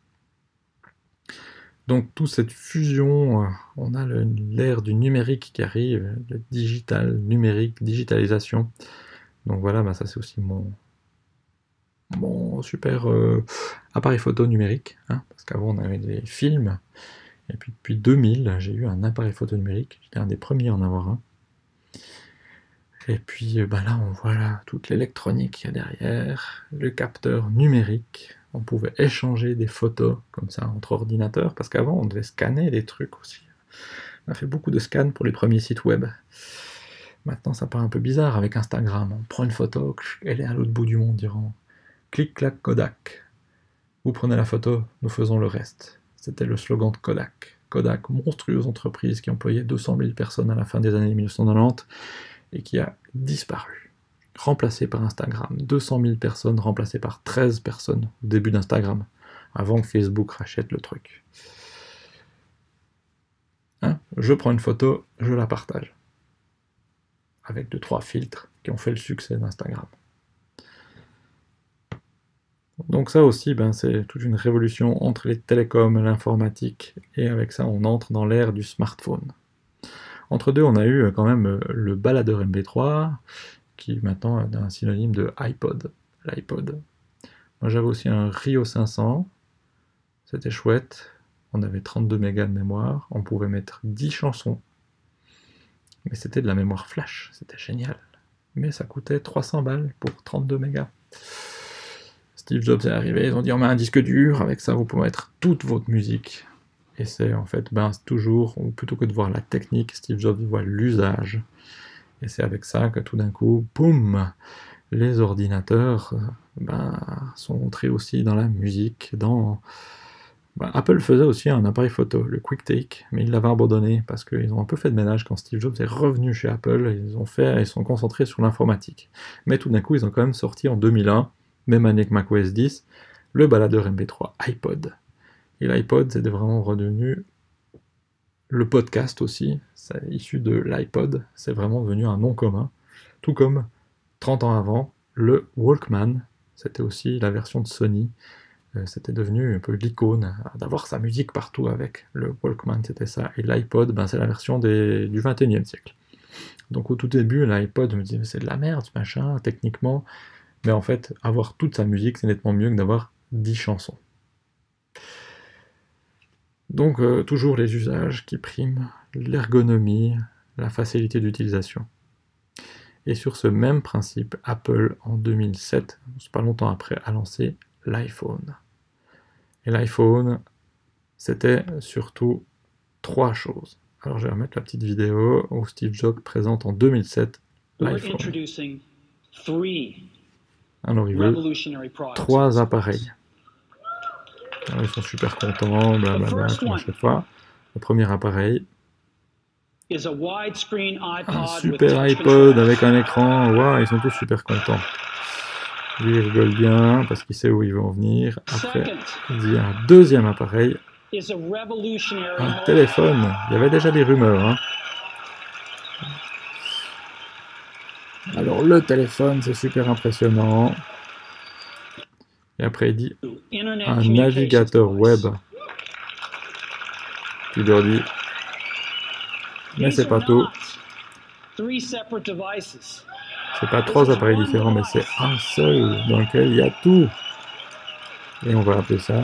Donc, toute cette fusion, euh, on a l'ère du numérique qui arrive, le digital, numérique, digitalisation. Donc voilà, bah, ça c'est aussi mon... Bon, super euh, appareil photo numérique, hein, parce qu'avant on avait des films, et puis depuis deux mille, j'ai eu un appareil photo numérique, j'étais un des premiers à en avoir un. Et puis bah là, on voit là, toute l'électronique qu'il y a derrière, le capteur numérique, on pouvait échanger des photos comme ça entre ordinateurs, parce qu'avant on devait scanner des trucs aussi. On a fait beaucoup de scans pour les premiers sites web. Maintenant ça paraît un peu bizarre avec Instagram, on prend une photo, elle est à l'autre bout du monde, diront. Clic-clac Kodak. Vous prenez la photo, nous faisons le reste. C'était le slogan de Kodak. Kodak, monstrueuse entreprise qui employait deux cent mille personnes à la fin des années mille neuf cent quatre-vingt-dix et qui a disparu. Remplacé par Instagram. deux cent mille personnes remplacées par treize personnes au début d'Instagram, avant que Facebook rachète le truc. Hein, je prends une photo, je la partage. Avec deux trois filtres qui ont fait le succès d'Instagram. Donc ça aussi, ben, c'est toute une révolution entre les télécoms et l'informatique, et avec ça on entre dans l'ère du smartphone. Entre deux, on a eu quand même le baladeur M P trois, qui maintenant est un synonyme de iPod, l'iPod. Moi j'avais aussi un Rio cinq cents, c'était chouette, on avait trente-deux mégas de mémoire, on pouvait mettre dix chansons, mais c'était de la mémoire flash, c'était génial. Mais ça coûtait trois cents balles pour trente-deux mégas. Steve Jobs est arrivé, ils ont dit on met un disque dur, avec ça vous pouvez mettre toute votre musique. Et c'est en fait, ben, toujours, ou plutôt que de voir la technique, Steve Jobs voit l'usage. Et c'est avec ça que tout d'un coup, boum, les ordinateurs ben, sont entrés aussi dans la musique, dans... Ben, Apple faisait aussi un appareil photo, le QuickTake, mais ils l'avaient abandonné parce qu'ils ont un peu fait de ménage quand Steve Jobs est revenu chez Apple, ils ont fait, ils sont concentrés sur l'informatique. Mais tout d'un coup, ils ont quand même sorti en deux mille un, même année que macOS dix, le baladeur M P trois iPod. Et l'iPod, c'était vraiment redevenu le podcast aussi, c'est issu de l'iPod, c'est vraiment devenu un nom commun. Tout comme, trente ans avant, le Walkman, c'était aussi la version de Sony euh, c'était devenu un peu l'icône, d'avoir sa musique partout avec. Le Walkman, c'était ça. Et l'iPod, ben, c'est la version des, du vingt et unième siècle. Donc au tout début, l'iPod, je me disais, mais c'est de la merde, ce machin, techniquement. Mais en fait, avoir toute sa musique, c'est nettement mieux que d'avoir dix chansons. Donc euh, toujours les usages qui priment, l'ergonomie, la facilité d'utilisation. Et sur ce même principe, Apple, en deux mille sept, c'est pas longtemps après, a lancé l'iPhone. Et l'iPhone, c'était surtout trois choses. Alors je vais remettre la petite vidéo où Steve Jobs présente en deux mille sept l'iPhone. Alors il veut trois appareils. Alors, ils sont super contents, blablabla, comme à chaque fois. Le premier appareil, un super iPod avec un écran, waouh, ils sont tous super contents. Lui, il rigole bien parce qu'il sait où ils vont en venir. Après, il dit un deuxième appareil, un téléphone. Il y avait déjà des rumeurs. Hein. Alors, le téléphone, c'est super impressionnant. Et après, il dit un navigateur web. Puis il leur dit, mais c'est pas tout. C'est pas trois appareils différents, mais c'est un seul dans lequel il y a tout. Et on va appeler ça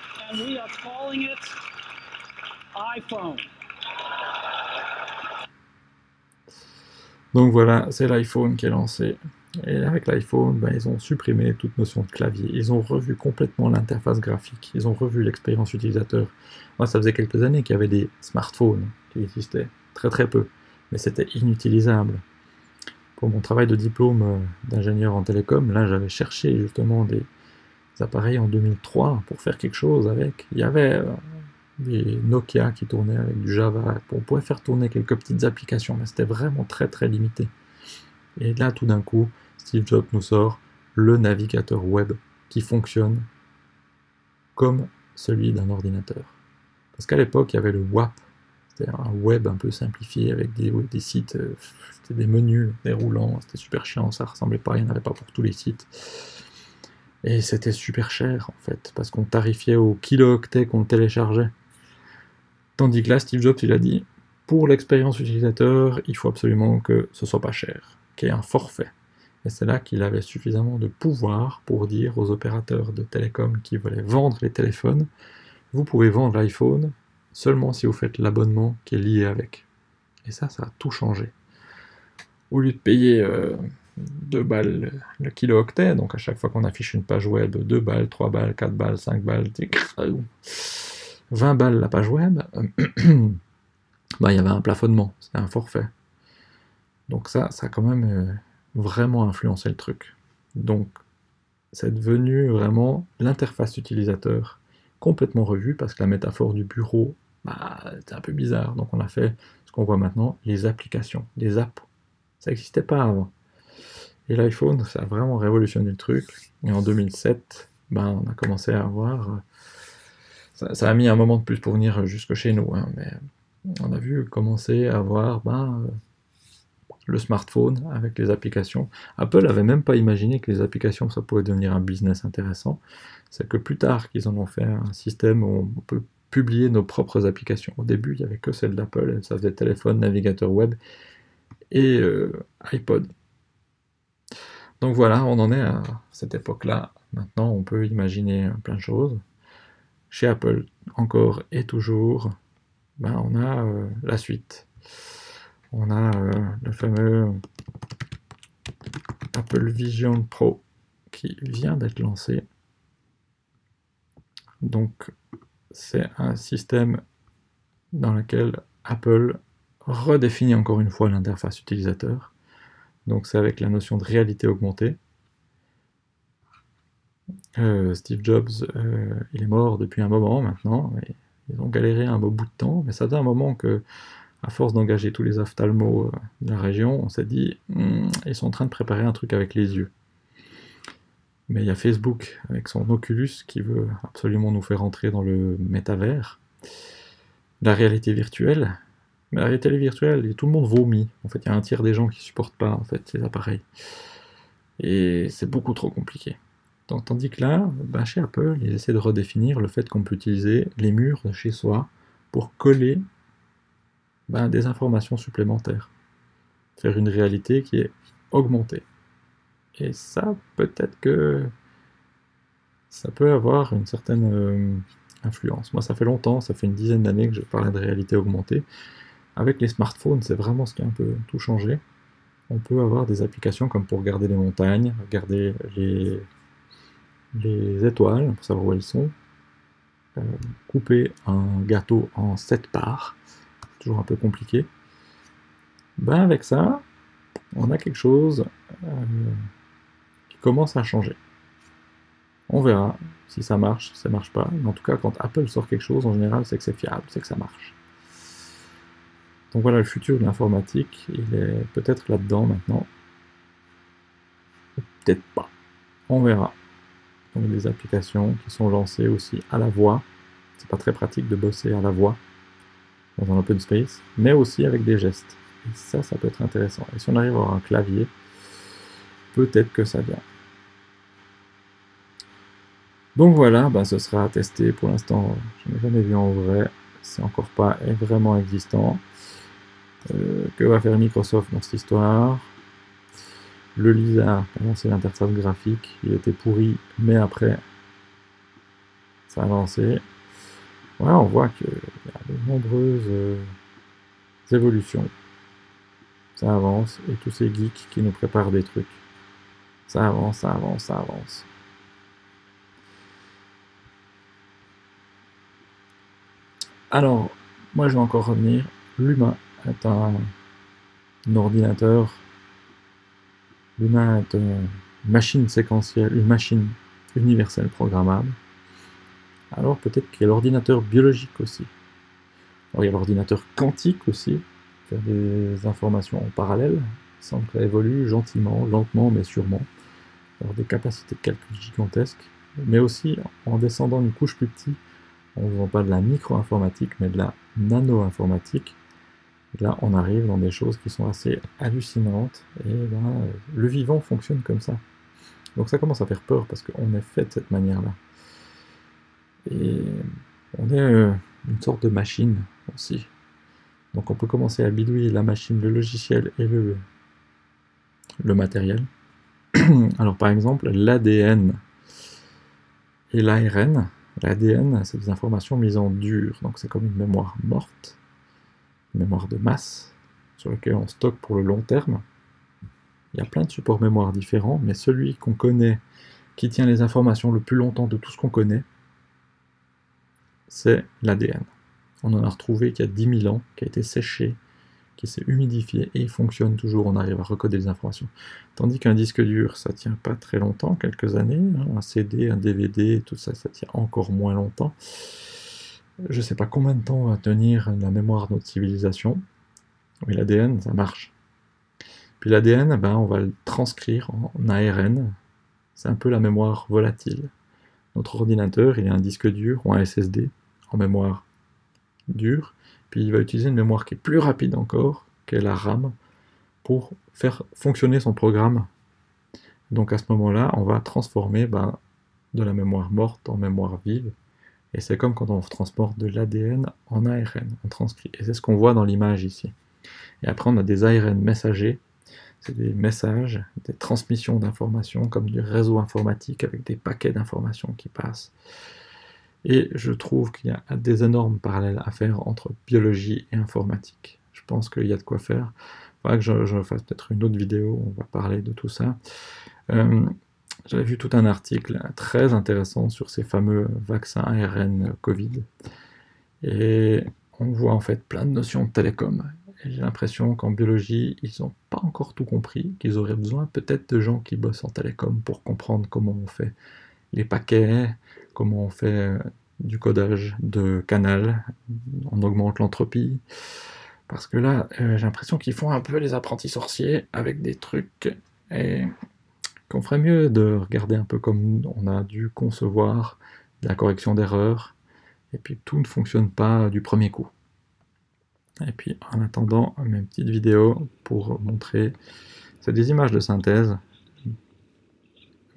donc voilà, c'est l'iPhone qui est lancé. Et avec l'iPhone, ben, ils ont supprimé toute notion de clavier. Ils ont revu complètement l'interface graphique. Ils ont revu l'expérience utilisateur. Moi, ça faisait quelques années qu'il y avait des smartphones qui existaient. Très très peu. Mais c'était inutilisable. Pour mon travail de diplôme d'ingénieur en télécom, là, j'avais cherché justement des appareils en deux mille trois pour faire quelque chose avec. Il y avait euh, des Nokia qui tournaient avec du Java. On pouvait faire tourner quelques petites applications, mais c'était vraiment très très limité. Et là, tout d'un coup, Steve Jobs nous sort le navigateur web qui fonctionne comme celui d'un ordinateur. Parce qu'à l'époque, il y avait le W A P, c'était un web un peu simplifié avec des, des sites, euh, c'était des menus déroulants, c'était super chiant, ça ressemblait pas, il n'y en avait pas pour tous les sites. Et c'était super cher en fait, parce qu'on tarifiait au kilo-octet qu'on téléchargeait. Tandis que là, Steve Jobs, il a dit, pour l'expérience utilisateur, il faut absolument que ce soit pas cher, qu'il y ait un forfait. Et c'est là qu'il avait suffisamment de pouvoir pour dire aux opérateurs de télécom qui voulaient vendre les téléphones, vous pouvez vendre l'iPhone seulement si vous faites l'abonnement qui est lié avec. Et ça, ça a tout changé. Au lieu de payer euh, deux balles le kilo-octet, donc à chaque fois qu'on affiche une page web, deux balles, trois balles, quatre balles, cinq balles, vingt balles la page web, bah, il y avait un plafonnement, c'était un forfait. Donc ça, ça a quand même euh, vraiment influencé le truc. Donc c'est devenu vraiment l'interface utilisateur complètement revue, parce que la métaphore du bureau, bah, c'était un peu bizarre. Donc on a fait ce qu'on voit maintenant, les applications, les apps. Ça n'existait pas avant. Et l'iPhone, ça a vraiment révolutionné le truc. Et en deux mille sept, ben, on a commencé à avoir... Ça, ça a mis un moment de plus pour venir jusque chez nous, hein, mais on a vu commencer à avoir ben, le smartphone avec les applications. Apple avait même pas imaginé que les applications, ça pouvait devenir un business intéressant. C'est que plus tard qu'ils en ont fait un système où on peut publier nos propres applications. Au début, il n'y avait que celle d'Apple, ça faisait téléphone, navigateur web et euh, iPod. Donc voilà, on en est à cette époque-là. Maintenant, on peut imaginer plein de choses. Chez Apple, encore et toujours, ben, on a euh, la suite. On a euh, le fameux Apple Vision Pro qui vient d'être lancé. Donc, c'est un système dans lequel Apple redéfinit encore une fois l'interface utilisateur. Donc, c'est avec la notion de réalité augmentée. Euh, Steve Jobs, euh, il est mort depuis un moment maintenant. Et ils ont galéré un beau bout de temps, mais ça fait un moment que, à force d'engager tous les ophtalmos de la région, on s'est dit, hm, ils sont en train de préparer un truc avec les yeux. Mais il y a Facebook avec son Oculus qui veut absolument nous faire entrer dans le métavers. La réalité virtuelle. Mais la réalité virtuelle, tout le monde vomit. En fait, il y a un tiers des gens qui supportent pas en fait ces appareils. Et c'est beaucoup trop compliqué. Donc, tandis que là, ben, chez Apple, ils essaient de redéfinir le fait qu'on peut utiliser les murs de chez soi pour coller ben, des informations supplémentaires. Faire une réalité qui est augmentée. Et ça, peut-être que ça peut avoir une certaine euh, influence. Moi, ça fait longtemps, ça fait une dizaine d'années que je parlais de réalité augmentée. Avec les smartphones, c'est vraiment ce qui a un peu tout changé. On peut avoir des applications comme pour regarder les montagnes, regarder les, les étoiles, pour savoir où elles sont, euh, couper un gâteau en sept parts, toujours un peu compliqué. Ben avec ça, on a quelque chose euh, qui commence à changer. On verra si ça marche, si ça marche pas. Mais en tout cas, quand Apple sort quelque chose, en général, c'est que c'est fiable, c'est que ça marche. Donc voilà, le futur de l'informatique, il est peut-être là-dedans maintenant. Peut-être pas. On verra. Donc des applications qui sont lancées aussi à la voix. C'est pas très pratique de bosser à la voix dans un open space, mais aussi avec des gestes. Et ça, ça peut être intéressant. Et si on arrive à avoir un clavier, peut-être que ça vient. Donc voilà, bah, ce sera à tester. Pour l'instant, je n'ai jamais vu en vrai. C'est encore pas vraiment existant. Euh, que va faire Microsoft dans cette histoire? Le Lisa a lancé l'interface graphique. Il était pourri, mais après, ça a lancé. Voilà, on voit qu'il y a de nombreuses euh, évolutions. Ça avance. Et tous ces geeks qui nous préparent des trucs. Ça avance, ça avance, ça avance. Alors, moi je vais encore revenir. L'humain est un, un ordinateur. L'humain est une machine séquentielle, une machine universelle programmable. Alors peut-être qu'il y a l'ordinateur biologique aussi. Alors il y a l'ordinateur quantique aussi, qui a des informations en parallèle. Il semble que ça évolue gentiment, lentement, mais sûrement. Alors des capacités de calcul gigantesques, mais aussi en descendant une couche plus petite, en ne faisant pas de la micro-informatique, mais de la nano-informatique. Là, on arrive dans des choses qui sont assez hallucinantes, et ben, le vivant fonctionne comme ça. Donc ça commence à faire peur, parce qu'on est fait de cette manière-là. Et on est euh, une sorte de machine aussi. Donc on peut commencer à bidouiller la machine, le logiciel et le, le matériel. Alors par exemple, l'A D N et l'A R N. L'A D N, c'est des informations mises en dur, donc c'est comme une mémoire morte, une mémoire de masse, sur laquelle on stocke pour le long terme. Il y a plein de supports mémoire différents, mais celui qu'on connaît, qui tient les informations le plus longtemps de tout ce qu'on connaît, c'est l'A D N. On en a retrouvé qu'il y a dix mille ans, qui a été séché, qui s'est humidifié, et il fonctionne toujours, on arrive à recoder les informations. Tandis qu'un disque dur, ça tient pas très longtemps, quelques années, hein, un C D, un D V D, tout ça, ça tient encore moins longtemps. Je sais pas combien de temps va tenir la mémoire de notre civilisation, mais l'A D N, ça marche. Puis l'A D N, ben, on va le transcrire en A R N, c'est un peu la mémoire volatile. Notre ordinateur, il a un disque dur ou un S S D en mémoire dure, puis il va utiliser une mémoire qui est plus rapide encore, qui est la RAM, pour faire fonctionner son programme. Donc à ce moment-là, on va transformer ben, de la mémoire morte en mémoire vive, et c'est comme quand on transporte de l'A D N en A R N, on transcrit, et c'est ce qu'on voit dans l'image ici. Et après on a des A R N messagers, c'est des messages, des transmissions d'informations, comme du réseau informatique avec des paquets d'informations qui passent. Et je trouve qu'il y a des énormes parallèles à faire entre biologie et informatique. Je pense qu'il y a de quoi faire. Il faudra que je, je fasse peut-être une autre vidéo où on va parler de tout ça. Euh, J'avais vu tout un article très intéressant sur ces fameux vaccins A R N Covid. Et on voit en fait plein de notions de télécom. Et j'ai l'impression qu'en biologie, ils n'ont pas encore tout compris, qu'ils auraient besoin peut-être de gens qui bossent en télécom pour comprendre comment on fait les paquets, comment on fait du codage de canal, on augmente l'entropie. Parce que là, euh, j'ai l'impression qu'ils font un peu les apprentis sorciers avec des trucs et qu'on ferait mieux de regarder un peu comme on a dû concevoir la correction d'erreurs, et puis tout ne fonctionne pas du premier coup. Et puis en attendant, mes petites vidéos pour montrer, c'est des images de synthèse,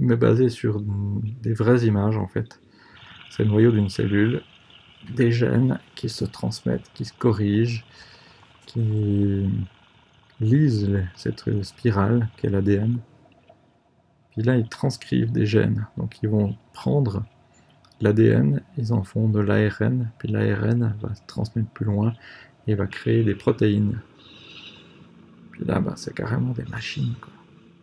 mais basé sur des vraies images en fait. C'est le noyau d'une cellule, des gènes qui se transmettent, qui se corrigent, qui lisent cette spirale qu'est l'A D N. Puis là, ils transcrivent des gènes. Donc ils vont prendre l'A D N, ils en font de l'A R N, puis l'A R N va se transmettre plus loin et va créer des protéines. Puis là, bah, c'est carrément des machines, quoi.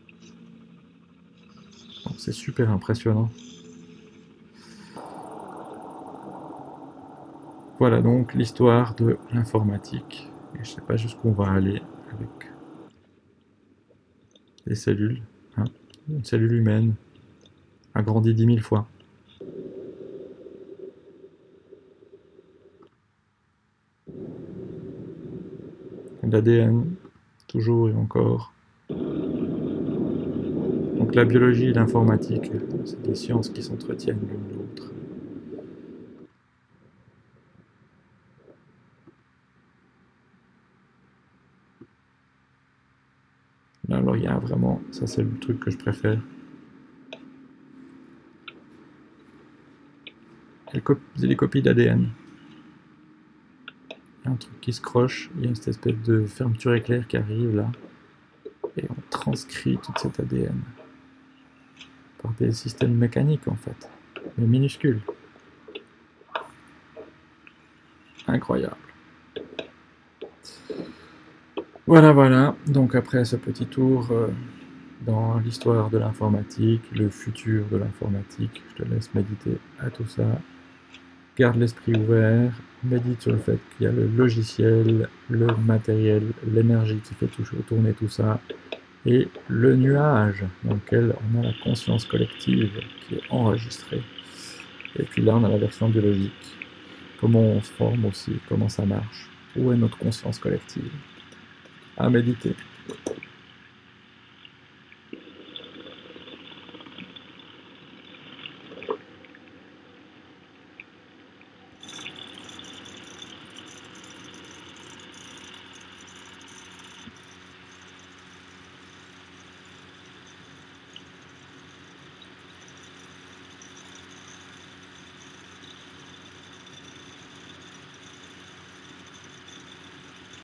Donc c'est super impressionnant. Voilà donc l'histoire de l'informatique. Et je sais pas jusqu'où on va aller avec les cellules. Hein. Une cellule humaine agrandie dix mille fois. L'A D N, toujours et encore. Donc la biologie et l'informatique, c'est des sciences qui s'entretiennent l'une l'autre. Alors il y a vraiment, ça c'est le truc que je préfère. Les copies d'A D N. Il y a un truc qui se croche, il y a cette espèce de fermeture éclair qui arrive là, et on transcrit toute cette A D N par des systèmes mécaniques en fait, mais minuscules. Incroyable. Voilà, voilà, donc après ce petit tour euh, dans l'histoire de l'informatique, le futur de l'informatique, je te laisse méditer à tout ça. Garde l'esprit ouvert, médite sur le fait qu'il y a le logiciel, le matériel, l'énergie qui fait tout, tourner tout ça, et le nuage dans lequel on a la conscience collective qui est enregistrée. Et puis là, on a la version biologique. Comment on se forme aussi, comment ça marche, où est notre conscience collective. À méditer.